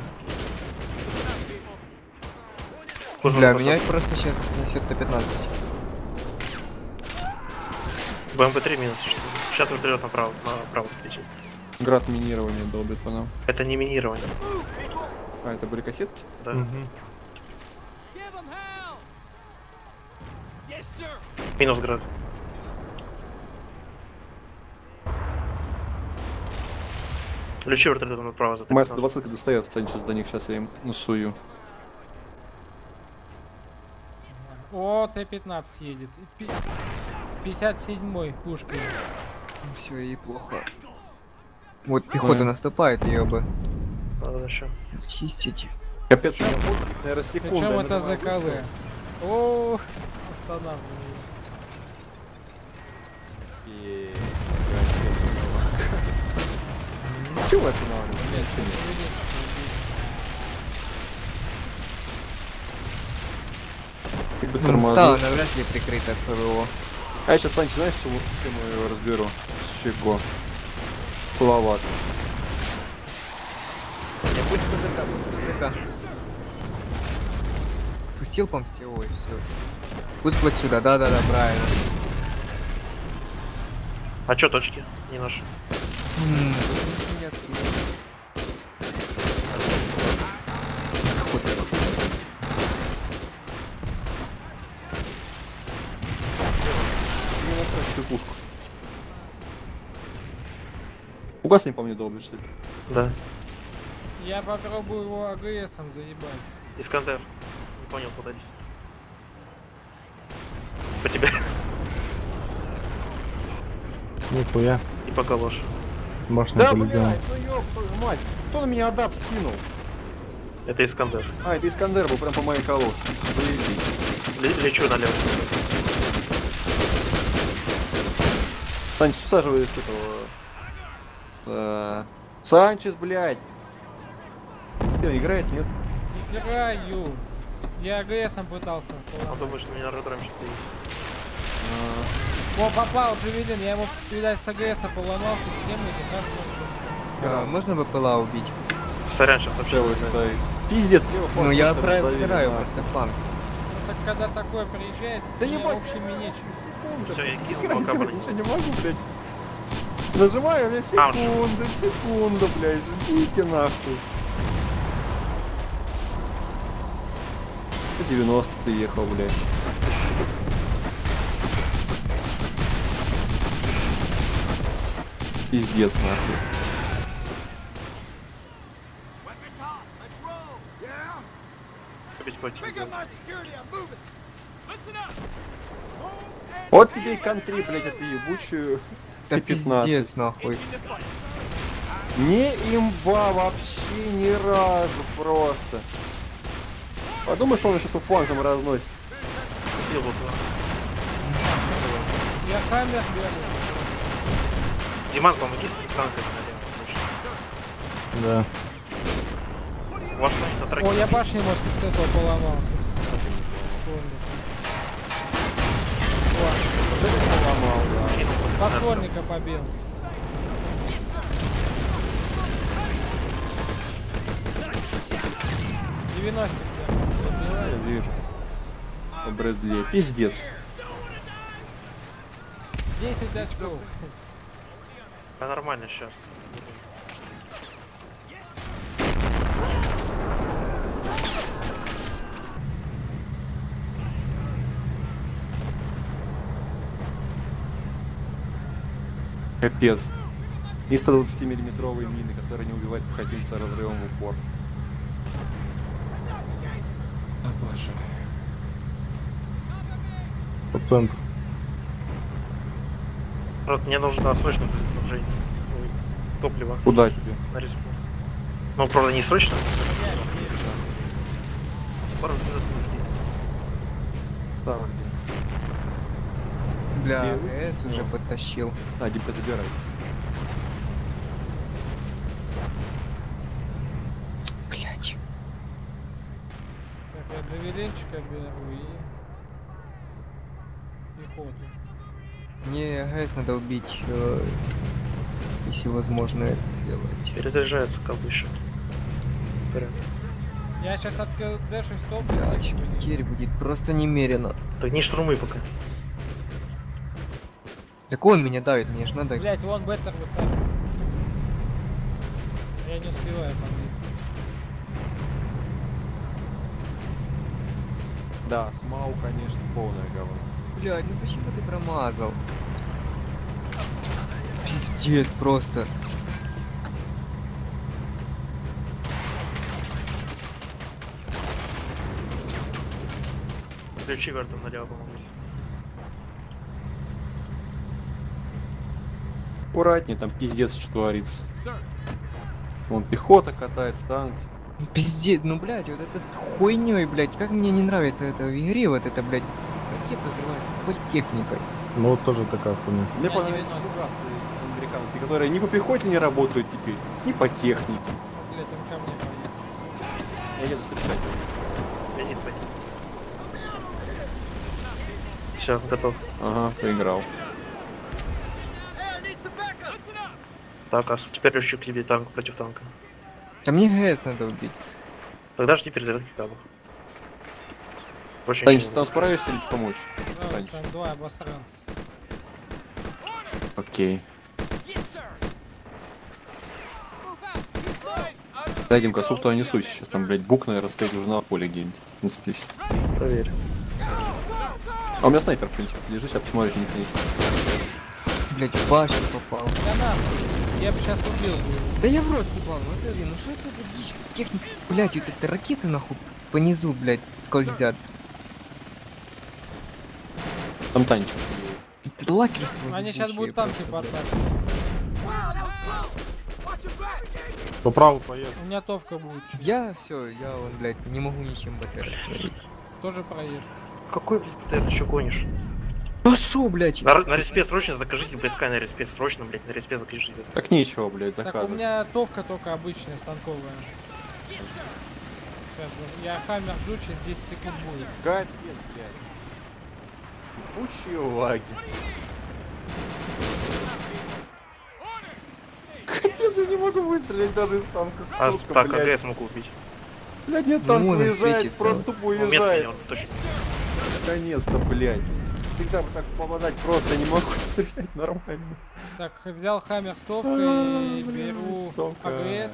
Похоже, Бля, он меня посадку. просто сейчас снесет Т-15. БМП-3 минус. Сейчас вертолет направо летит. Град минирования долбит по нам. Это не минирование. А, это были кассетки? Да. Минус град. Лечу вертолетом направо за Моя 15. 20 достается, Санчес до них, сейчас я им насую. О, Т-15 едет. 57-й пушкой. Все, и плохо. Вот пехота наступает, ее бы Надо еще. чистить. Капец, у меня отклик, наверное, секунда. Причем я это нажимаю ЗКВ. выстрел. О, останавливаю. Пиздец, капец, чего вы останавливаете? Ничего нет. Как бы Стало тормозишь. навряд ли прикрыто ПВО. А я сейчас, Санч, знаешь, с чем я его разберу? С чего? Плават. Пусть ПЗК, пусть ПЗК. стилпом все, ой, все. Пуск вот сюда, да-да-да, правильно. А чё точки? Не наши. Нет, Не насрать ты пушку. Угас не по мне долбит, что ли? Да. Я попробую его АГСом заебать. Искандер. Не понял, куда идти. По тебе. Нихуя. И по калош. Башня Да, полетела. блядь, ну ёб твою мать. Кто на меня адап скинул? Это Искандер. А, это Искандер был прям по моей калоше. Заебись. Лечу налево. Санчес, всаживай с этого... Санчес, блядь. Играет, нет? Играю. Я АГСом пытался. Он думает, что меня радаром что-то есть. О, попал, Джавелин, я его, видать, с АГСа поломал, систему и можно бы ПЛА убить? Сорян, сейчас вообще Левый стоит. Пиздец, левый фланг. Ну я просто правильно раздавили, стираю нахуй. просто фланг. Так когда такое приезжает, Да у меня ебать, общий минечек. секунда. Всё, я кинул, Хера пока делать полетел. ничего не могу, блядь. Нажимаю, у меня секунда, блядь, ждите нахуй. 90 приехал, блядь. Пиздец, нахуй. без потери. Вот тебе и контри, блядь, эту ебучую Да Т-15. пиздец, нахуй. Не имба вообще ни разу просто. Подумай, что он сейчас у флангом разносит. Сил вот, Я хаммер бегаю. Диман, помоги с танками налево. Да. Ваш на траке. О, я башню, может, с этого поломал. Секунду. Вот это поломал, да. Подсольника побил. Я вижу. О, Брэдли. Пиздец. 10 очков. Да нормально сейчас. Капец. И 120-миллиметровые мины, которые не убивают пехотинца разрывом в упор. Обожаю. По центру. Правда, мне нужно срочно предложение. Топливо Куда тебе? на респу. Ну, правда, не срочно. Пару минут нужно. Там где? Бля, Я АГС выставил. уже подтащил. А, Дипа забирайся. Блять. Так, я джавелинчика беру и... пехоту. Мне АГС надо убить, если возможно это сделать. Перезаряжается как бы еще. Прям. Я сейчас открыл дэшусь топливо. Блять, потерь будет просто немерено. Так не штурмы пока. Так он меня давит, мне ж надо... Блять, вон беттер высаживается. Я не успеваю побить. Да, Смау, конечно, полное говно. Блядь, ну почему ты промазал? Пиздец просто. Ключи вертом налево помогли. Аккуратнее, там пиздец что творится. Вон пехота катается, танк. Пиздец, ну блядь, вот этот хуйней, блядь, как мне не нравится это в игре, вот это, блядь, ракета называется политехникой. Ну вот тоже такая хуйня. Мне Я понравились 90. фугасы американские, которые ни по пехоте не работают теперь, ни по технике. Блять, он ко мне поехал. Я еду встречать его. Леонид, пойди. Все, готов. Ага, проиграл. Так, а теперь еще к тебе танк против танка. А мне ГС надо убить. Тогда жди перезарядки кабов. Больше Танч, ничего ты там не справишься или тебе помочь? Да, Танч. там два обосранца. Окей. Дадим-ка суп-то несусь сейчас. Там, блядь, бук, наверное, стоит уже на поле где-нибудь. Ну, здесь. буду. Проверь. А у меня снайпер, в принципе, лежит, сейчас посмотрю, что у них есть. Блять, в башню попал. Да нахуй. Я бы сейчас убил бы его. Да я в рот ебал, вот это, ну что это за дичь техника? Блять, вот это ракеты нахуй по низу, блять, скользят. Там танчик еще есть. Это лакерство. Они сейчас ебучее будут танки просто, блядь. портать. По праву поезд. У меня товка будет. Я все, я вон, блять, не могу ничем БТР остановить. Тоже проезд. Какой, блядь, ты что гонишь? Пошел, блять. На респе срочно закажите ВСК на респе. Срочно, блядь, на респе закажите. Так ничего, блядь, Так у заказывай. меня товка только обычная, станковая. Сейчас, я хаммер жду, через 10 секунд будет. Капец, блядь. Ебучие лаги. Капец, я не могу выстрелить даже из танка, А сука, так, блядь. АГС могу убить. Блядь, нет, Ну, танк он уезжает, светится. просто тупо Метку уезжает. меня он точно. Наконец-то, блядь. Всегда бы так попадать, просто не могу стрелять нормально. Так, взял хаммер с товкой, блин, беру сука. АГС.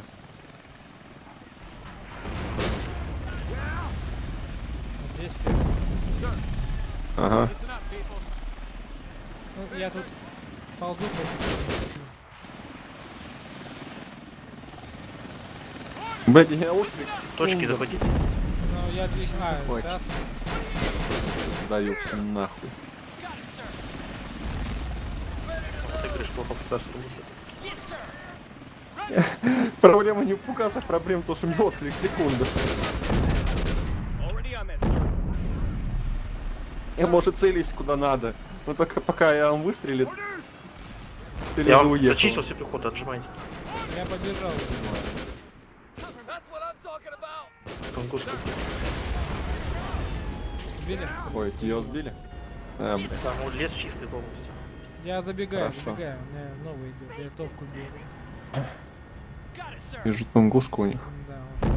Вот здесь пишет. Ага. Ну, я тут ползу. Блядь, я откликс. Точки заходить. Ну, я двигаю. Захватит. Раз. Даю все нахуй. Ты говоришь, плохо пытаться. Проблема не в фугасах, проблема то, что у меня отклик секунда. Я, может, целюсь куда надо. Но только пока я вам выстрелит. Или Я же вам уехал. зачистил все пехоту, отжимайте. Я побежал. Тунгуску. Сбили? Ой, тебя сбили? А, блядь. Сам лес чистый полностью. Я забегаю, Хорошо. забегаю. У меня новый идет. Я топку беру. Вижу тунгуску у них. Да, вот.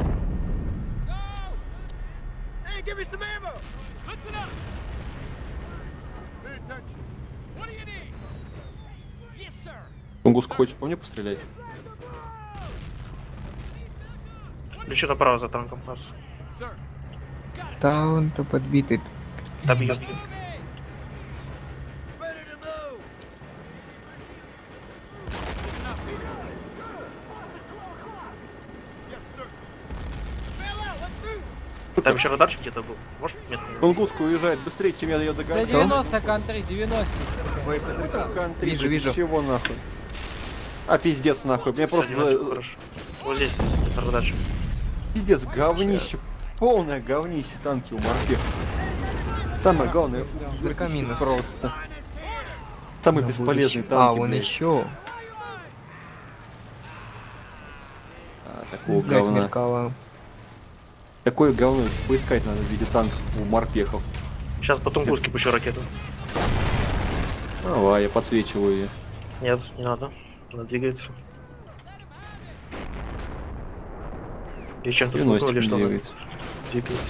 Тунгуску хочет по мне пострелять? Лечу направо за танком нас. Да он-то подбитый. Там бьет. Там еще радарчик где-то был. Может, нет? Тунгуску уезжает быстрее, чем я ее Да догоняю. 90 контри, 90. Ой, Кантри, Вижу, блядь, вижу. из чего нахуй? А, пиздец нахуй. Меня просто Хорошо. Вот здесь радарчик. Пиздец, говнище. Полное говнище танки у морпех. Самое главное, Зырка минус. просто. Самый бесполезный А, танк. он еще. Такого Блять, говна. Меркава. Такое говно еще поискать надо в виде танков у морпехов. Сейчас по Тунгуске пущу ракету. Давай, я подсвечиваю ее. Нет, не надо. Она двигается. И чем-то Виностик смутнули, что она двигается. двигается.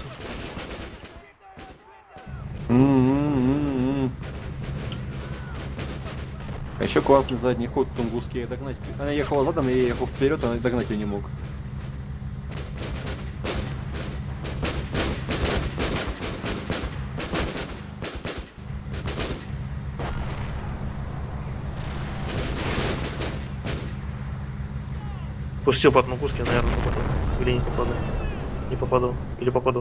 М-м-м-м. А еще классный задний ход тунгусский догнать. Она ехала задом, я ехал вперед, она догнать ее не мог. Пустил по Тунгуске, наверное, попаду. Или не попаду. Не попаду. Или попаду.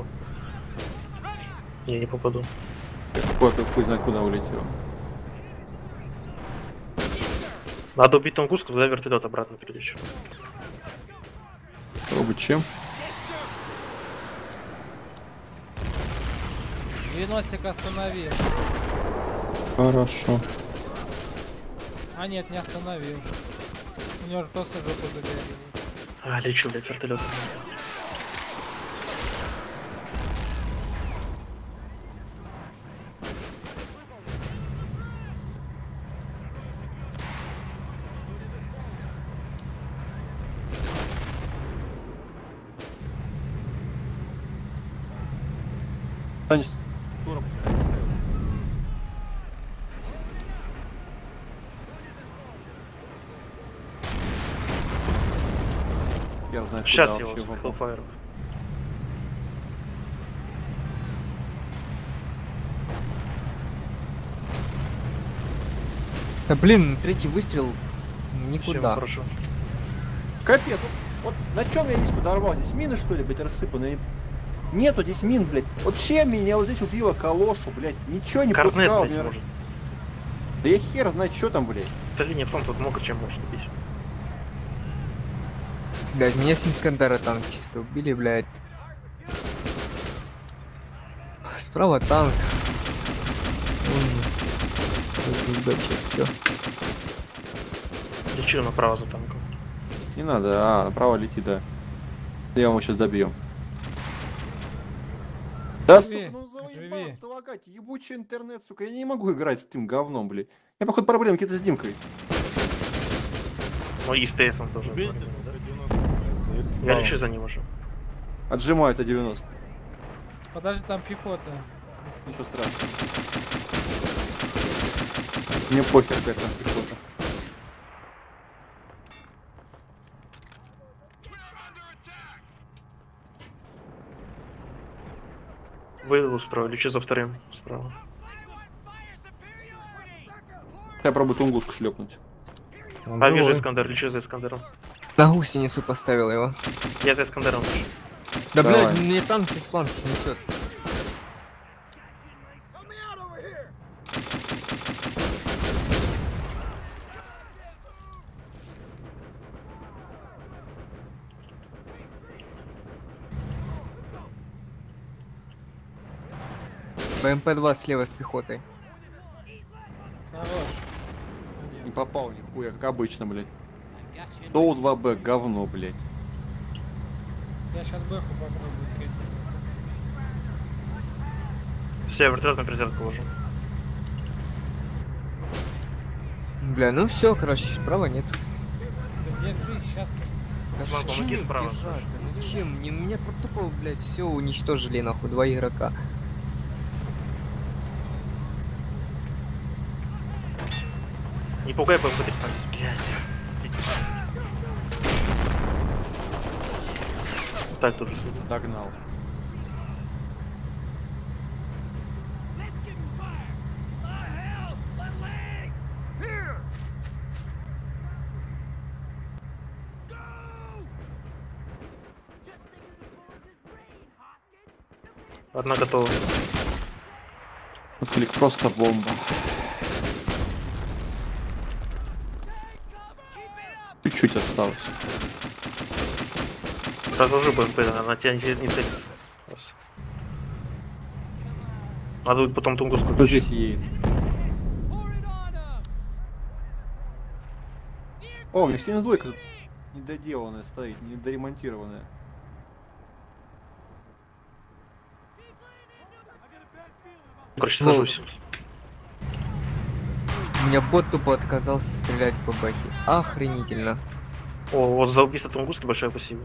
Не попаду. Куда-то хуй знает куда улетел. Надо убить Тунгуску, тогда вертолет обратно перелечу. Пробуй чем? 90 остановил. Хорошо. А нет, не остановил. У него же просто жопа загорелась. А, лечу, блядь, вертолет. Тань, Хер знает, Сейчас куда его вообще с попал. Hellfire. Да блин, третий выстрел Всем никуда. хорошо. Капец, вот на чем я здесь подорвал? Здесь мины, что ли, блядь, рассыпанные? Нету здесь мин, блядь. Вот чем меня вот здесь убило калошу, блядь? Ничего не Корнет, пускал. блядь, может. Да я хер знает, что там, блядь. Это линия фронта тут много чем может убить. Блядь, меня с Искандера танк чисто убили, блядь. Справа танк. Все. Лечу направо за танком. Не надо, направо лети, да. Я его сейчас добью. Да, Живи, сука, ну заебал живи. ты лагать, ебучий интернет, сука, я не могу играть с этим говном, блядь. Я, походу, проблемы какие-то с Димкой. Ну и с ТСом тоже. Убейте, Да? 90. Я лечу за ним уже. Отжимаю это 90. Подожди, там пехота. Ничего страшного. Мне похер, какая там пехота. Вывел устрою, лечу за вторым справа. Я пробую тунгуску шлепнуть. А, вижу Искандер, лечу за Искандером. На гусеницу поставил его. Я за Искандером лечу. Да Давай. блядь, мне танк через фланг несет. БМП-2 слева с пехотой. Хорош. Не попал нихуя, как обычно, блядь. Доу 2Б, говно, блядь. Я сейчас бэху попробую третий. Все, вертолет на призерку ложу. Бля, ну все, короче, справа нет. Да держись, сейчас. Да Ладно, чем помоги справа. держаться? Ну чем? Не, меня тупо, блядь, все уничтожили, нахуй, 2 игрока. Не пугай БМП 30, блядь. Так, тут же сидит. Догнал. Одна готова. Отклик просто бомба. Чуть-чуть осталось. Разложи БМП, она тебя не целится. Раз. Надо будет потом тунгуску. Кто здесь едет? О, у меня 72 недоделанная стоит, недоремонтированная. Короче, сажусь. У меня бот тупо отказался стрелять по бахе. Охренительно. О, вот за убийство тунгуски большое спасибо.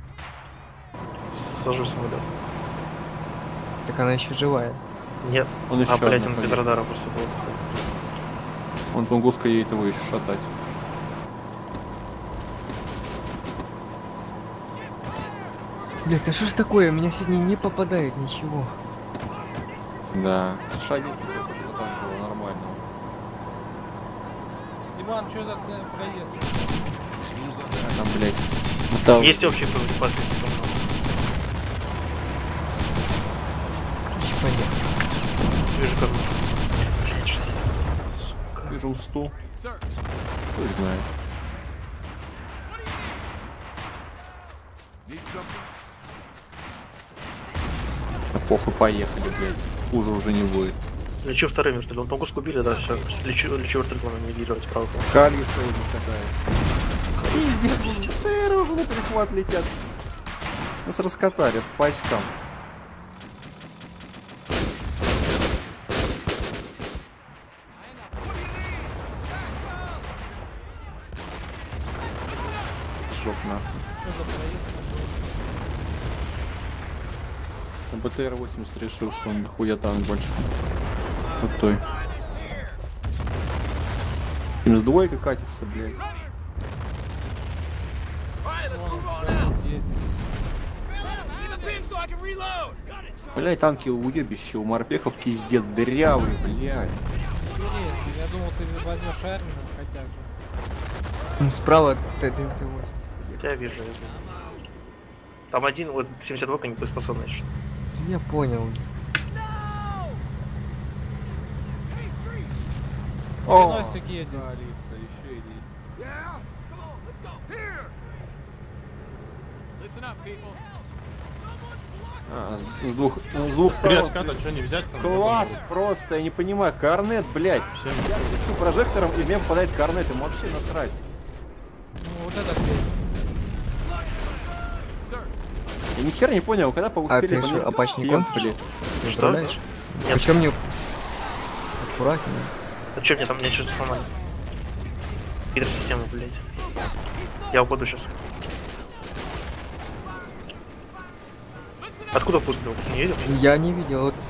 Сажусь самолет. Так она еще живая. Нет. Он еще А, блять, одна он без погиб. радара просто был. Он тунгуска едет его еще шатать. Блять, а что ж такое? У меня сегодня не попадает ничего. Да. Шагит просто танкового нормального. Диман, что за проезд? Там, блядь. Там... Есть общий пас. Понятно. Вижу как. Блять, 60. Сука. Вижу стул. Кто знает. Да похуй, поехали, блядь. Хуже уже не будет. Лечу вторым вертолетом. Тунгуску убили, да, все. Лечу вертолетом навигировать справа. Калиса здесь катается. Пиздец, ТР уже на перехват летят. Нас раскатали по очкам. Жок нахуй. Что за проезд? БТР-80 решил, что он нихуя танк больше. Крутой. Им с двойкой катится, блядь. Вон, есть. Блядь, танки уебище, у морпехов пиздец дырявый, блядь. Интересно, я думал, ты возьмешь армию хотя бы. Справа Т-80. Я вижу, я знаю. Там один, вот 72 не боеспособный еще. Я понял. О, Киностик едет. коалиция, еще иди. А, с двух сторон. Ската, что не взять? Там, Класс просто, я не понимаю. Корнет, блядь. Всем Я свечу прожектором, и мне попадает корнет, ему вообще насрать. Ну, вот это бей. Я ни хера не понял, когда ты что, опачный контур? блядь. Ты Что? управляешь? Нет. Причем мне... Аккуратнее. А чё мне там, мне что-то сломали? Гидросистема, блядь. Я упаду сейчас. Откуда пуск был? Не видел? Я не видел. Вот.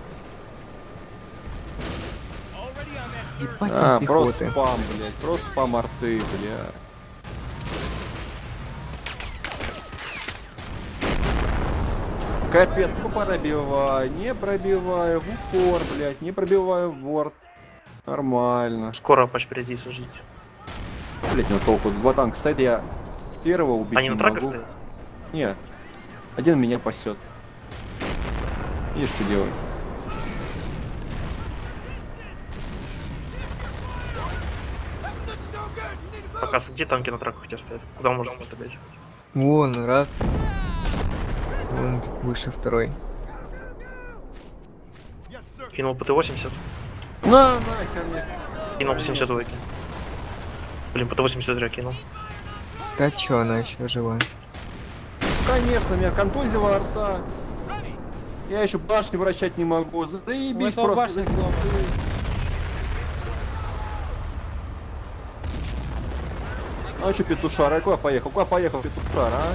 Ебать, А, там просто пехоты. спам, блядь. Просто спам арты, блядь. Капец, ну пробивай, не пробиваю в упор, блядь, не пробиваю в борт. Нормально. Скоро Апач придет жить. Блядь, ну толку. Два танка стоит, я первого убить Они не на траке могу. стоят? Не, один меня пасет. Видишь, что делаю? Показ, где танки на траках у тебя стоят? Куда можно пострелять? Вон, раз. Вон выше второй. Кинул ПТ-80. На, нахер мне. Кинул 72 -ки. Блин, ПТ-80 зря кинул. Да чё, она еще жива? Конечно, меня контузила арта. Я еще башни вращать не могу. Заебись У этого просто. башня сломана. А что, петушара? Куда поехал? Куда поехал петушара, а?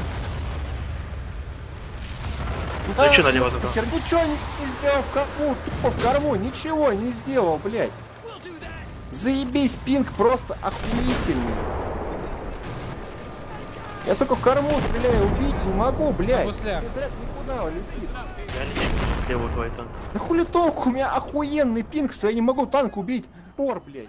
Ну и чё на него задал? Хер, ничего не сделал в корму, тупо в корму, ничего не сделал, блядь. Заебись, пинг просто охуительный. Я, сука, в корму стреляю, убить не могу, блядь. Гусляр. Снаряд никуда летит. Я лечу слева твой танк. Да хули толку, у меня охуенный пинг, что я не могу танк убить. Пор, блядь.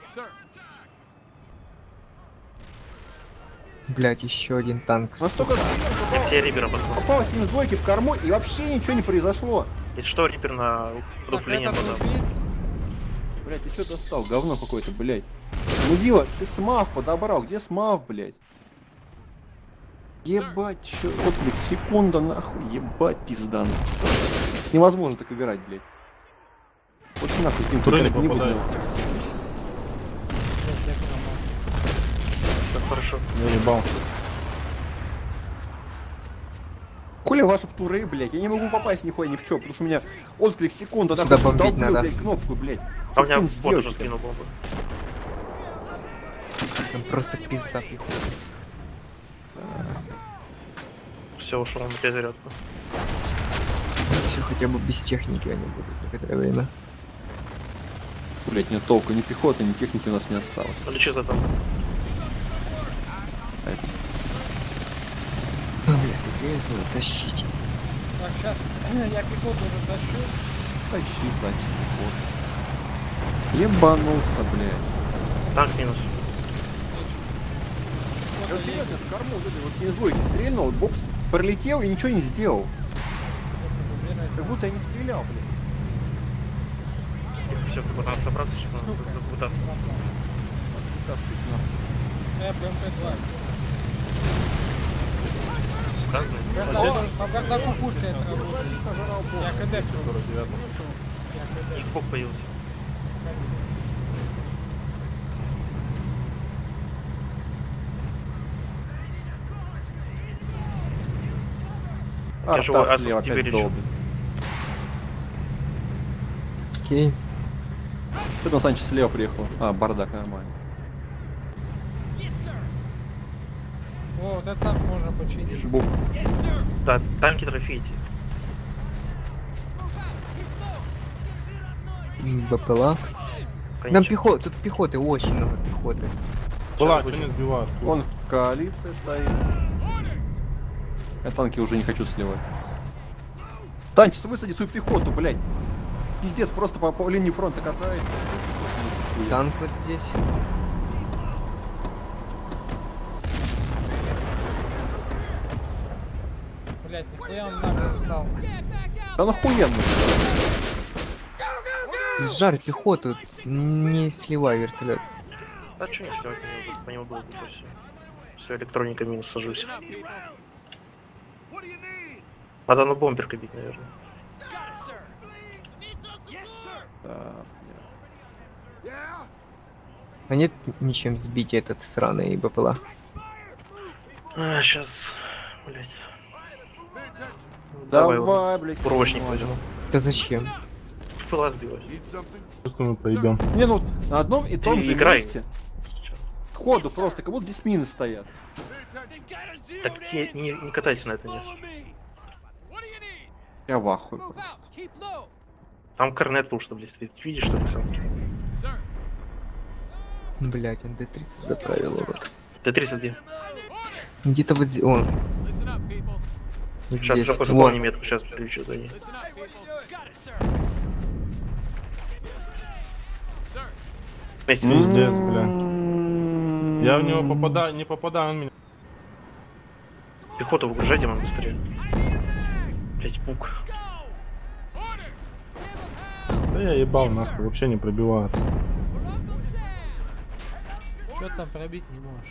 Блять, еще один танк. Настолько Я все Рипера послал. попал 72 в корму и вообще ничего не произошло. Если что, Рипер на Так, углубление этот подал. убит. Блядь, ты что достал? Говно какое-то, блядь. Мудила, ты смав подобрал. Где смав, блядь? Ебать, чё? Вот, блядь, секунда, нахуй. Ебать, пиздан. Невозможно так играть, блядь. Больше нахуй с ним Куда не играть не буду. попадает? Так, хорошо. Я ебал. Хули ваши туры, блядь? Я не могу попасть нихуя ни в чё, потому что у меня отклик секунда, Сюда нахуй, бомбить долблю, надо. блядь, кнопку, блядь. А у Чтоб меня что-нибудь бот уже сделать. скинул бомбу. Там просто пизда пехота. Все, ушел на перезарядку. Все, хотя бы без техники они будут некоторое время. Блядь, нет толку, ни пехоты, ни техники у нас не осталось. Лечи за танк. Блять, интересно тащить. Так, сейчас я пехоту уже тащу. Тащи, Санчес, пехоту. Ебанулся, блядь. Танк минус. Я вот серьезно в корму вот этой вот снизойки стрельнул, бокс пролетел и ничего не сделал. Как будто я не стрелял, блядь. Все, надо собраться, чтобы вытаскивать. Вытаскивать нахуй. БМП-2. Разный. По бардаку пушка это работает. Сожрал бокс. Я КД всё. 49. Их бог появился. Я живой, Арта а слева теперь опять лечу. долбит. Окей. Потом Санчес слева приехал. А, бардак, нормально. О, вот это танк можно починить. Бух. Да, танки трофеите. БПЛА. Там Конечно. пехота, тут пехоты, очень много пехоты. Была, что не сбивают. Вон коалиция стоит. Я танки уже не хочу сливать. Танчис, высади свою пехоту, блядь. Пиздец, просто по линии фронта катается. Танк вот здесь. Блять, нихуя он нахуй встал. Да нахуенно. Сжарь пехоту, не сливай вертолет. А что не сливать, по нему было бы все электроника минус сажусь. Надо на бомберка бить, наверное. Да, А нет ничем сбить этот сраный БПЛА. А, сейчас, блять. давай, блядь. Провощник возьму. Да зачем? БПЛА сбивать. Чувствую, мы проебем. Не, ну на одном и том же Играй. месте. Ходу просто, как будто здесь мины стоят. Так не катайся на это место. Я в ахуе просто. Там корнет был, что, блядь, стоит. Видишь, что ли, сам? Блять, он Д-30 заправил вот. Т-30 где? Где-то вот здесь. Он. Вот Сейчас здесь. уже после Вот. плана метку, сейчас прилечу за ней. Вместе здесь. Пиздец, бля. Я в него попадаю, не попадаю, он меня. Пехоту выгружайте, man, быстрее. Блять, пук. Да я ебал нахуй, вообще не пробиваться. Что там пробить не можешь?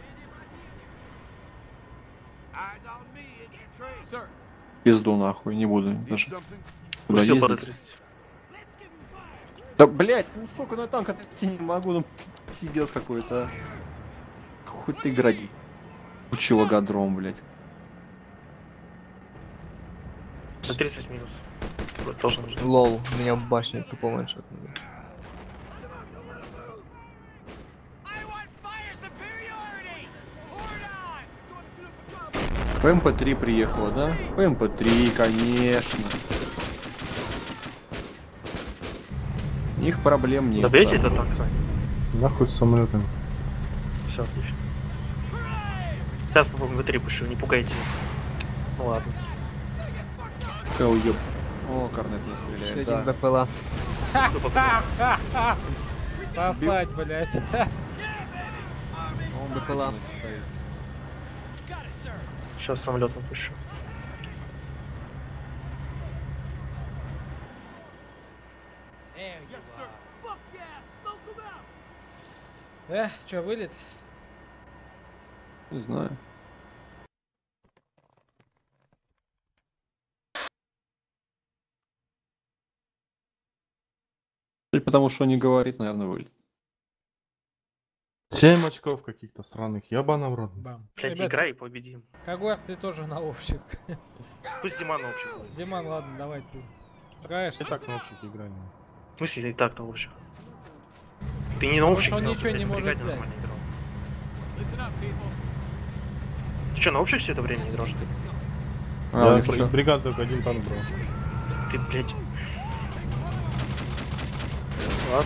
Пизду нахуй, не буду даже. Куда Пустил по ездить? Т-30. Да, блять, ну сука, на танк отвести не могу, ну пиздец какой-то. Хоть ты гради. Учила гадром, блять. Т-30 минус. Вот, тоже нужно. Лол, у меня башня тупо ваншот. ПМП-3 приехала, да? ПМП-3, конечно. У них проблем нет. Добейте Сам. этот танк, Сань. Нахуй с самолетами. Все, отлично. Сейчас попробуем В3 пушу, не пугайте. Ну ладно. Какая уёб. О, корнет не Еще стреляет, один да. БПЛА. Что попробуем? Сосать, блять. Он БПЛА. стоит. Сейчас самолетом пущу. Чё, вылет? Не знаю. Судя по тому, что он не говорит, наверное, вылет. 7 очков каких-то сраных, ебаный в рот. Бам. Блять, Ребята, играй и победим. Когорт, ты тоже на общих. Пусть Диман на общем будет. Диман, ладно, давай ты. Играешь? И так на общих играем. В смысле, и так на общих? Ты не на общих, он играл, ничего ты, не блядь, может бригаде взять. нормально играл. Ты что, на общих все это время не играл, что ли? А, у Я них из чё? бригады только один танк брал. Ты, блядь. Ладно.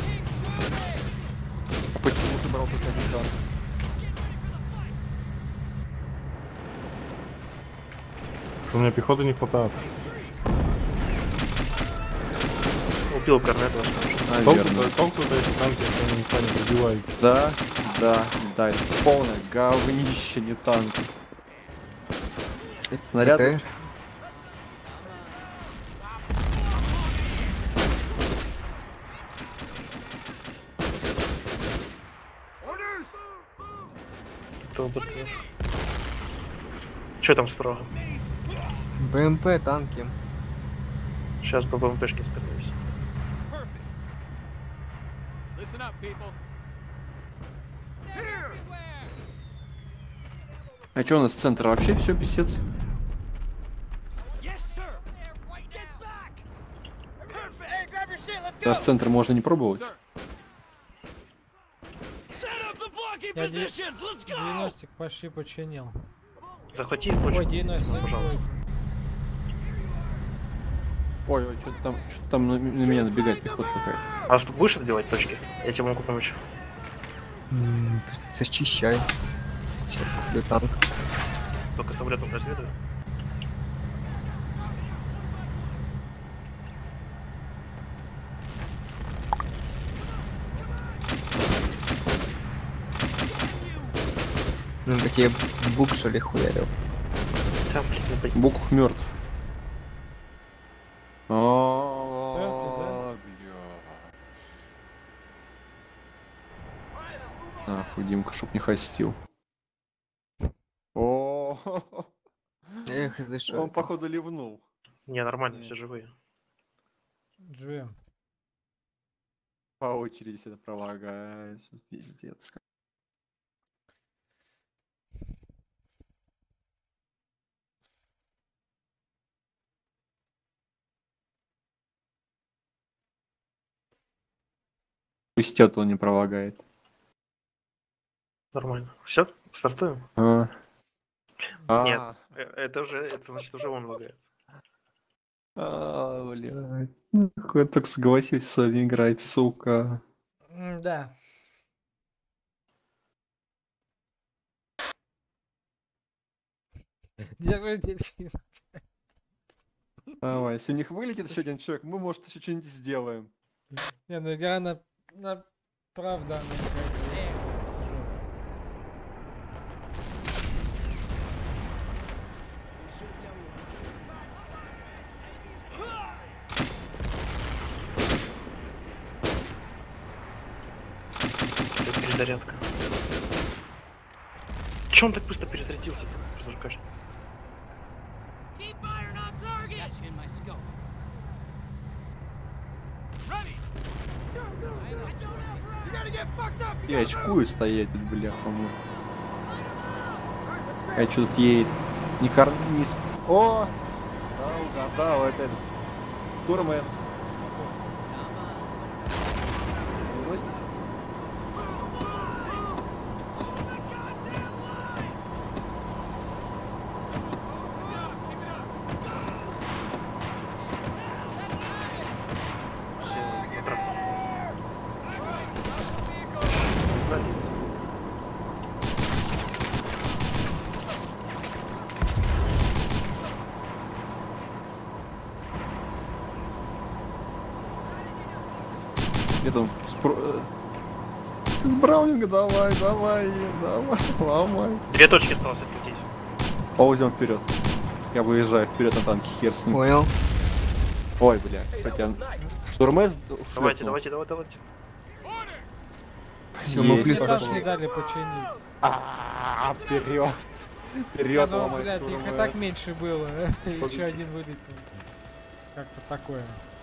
А почему ты брал только один танк? Что у меня пехоты не хватает. Убил корнета, возможно. Наверное. Толку-то эти танки, если они никто не пробивают. Да, да, это полное говнище, не танк. Снаряды. БТР. Кто бы ты? Че там справа? БМП, танки. Сейчас по БМПшке стреляюсь. А что у нас центр вообще все писец? У нас центр можно не пробовать. Я 90 почти починил. Захвати Ой, хочешь? 90. Пожалуйста. Ой, что-то там на меня набегает пехота какая-то. А ты будешь это делать точки? Я тебе могу помочь. Зачищай. Сейчас куплю танк. Только самолетом разведываю. Ну, так я бук, что ли, хуярил. Там, блин, Бук мертв. Всё, Нахуй, Димка, чтоб не хостил. О, Эх, за что? он походу ливнул. не, нормально, все живые. Живем. По очереди себя пролагает. Пиздец. Пустят, он не пролагает. Нормально. Все, стартуем? А. Нет, это значит уже он лагает. Блядь. Нахуй я так согласился с вами играть, сука. Да. Держите щит. Давай, если у них вылетит еще один человек, мы, может, еще что-нибудь сделаем. Не, ну игра на правда. Это перезарядка. Че он так быстро перезарядился? Призракач. Я очкую стоять тут, бляха, мух. А что тут едет? Не карниз. О! Да, угадал, это этот. Турмес. Злость. Где там? С Браунинга, давай, ломай. 2 точки осталось открутить. Ползем вперед. Я выезжаю вперед на танке, хер с ним. Понял? Ой, бля, хотя... Штурмес Давайте. Всё, мы Есть, плюс Мне пошел. тоже не дали починить. Вперед. Не, Вперед, ну, ломай блядь, их и штурмес. так меньше было. Еще один вылетел. Как-то такое.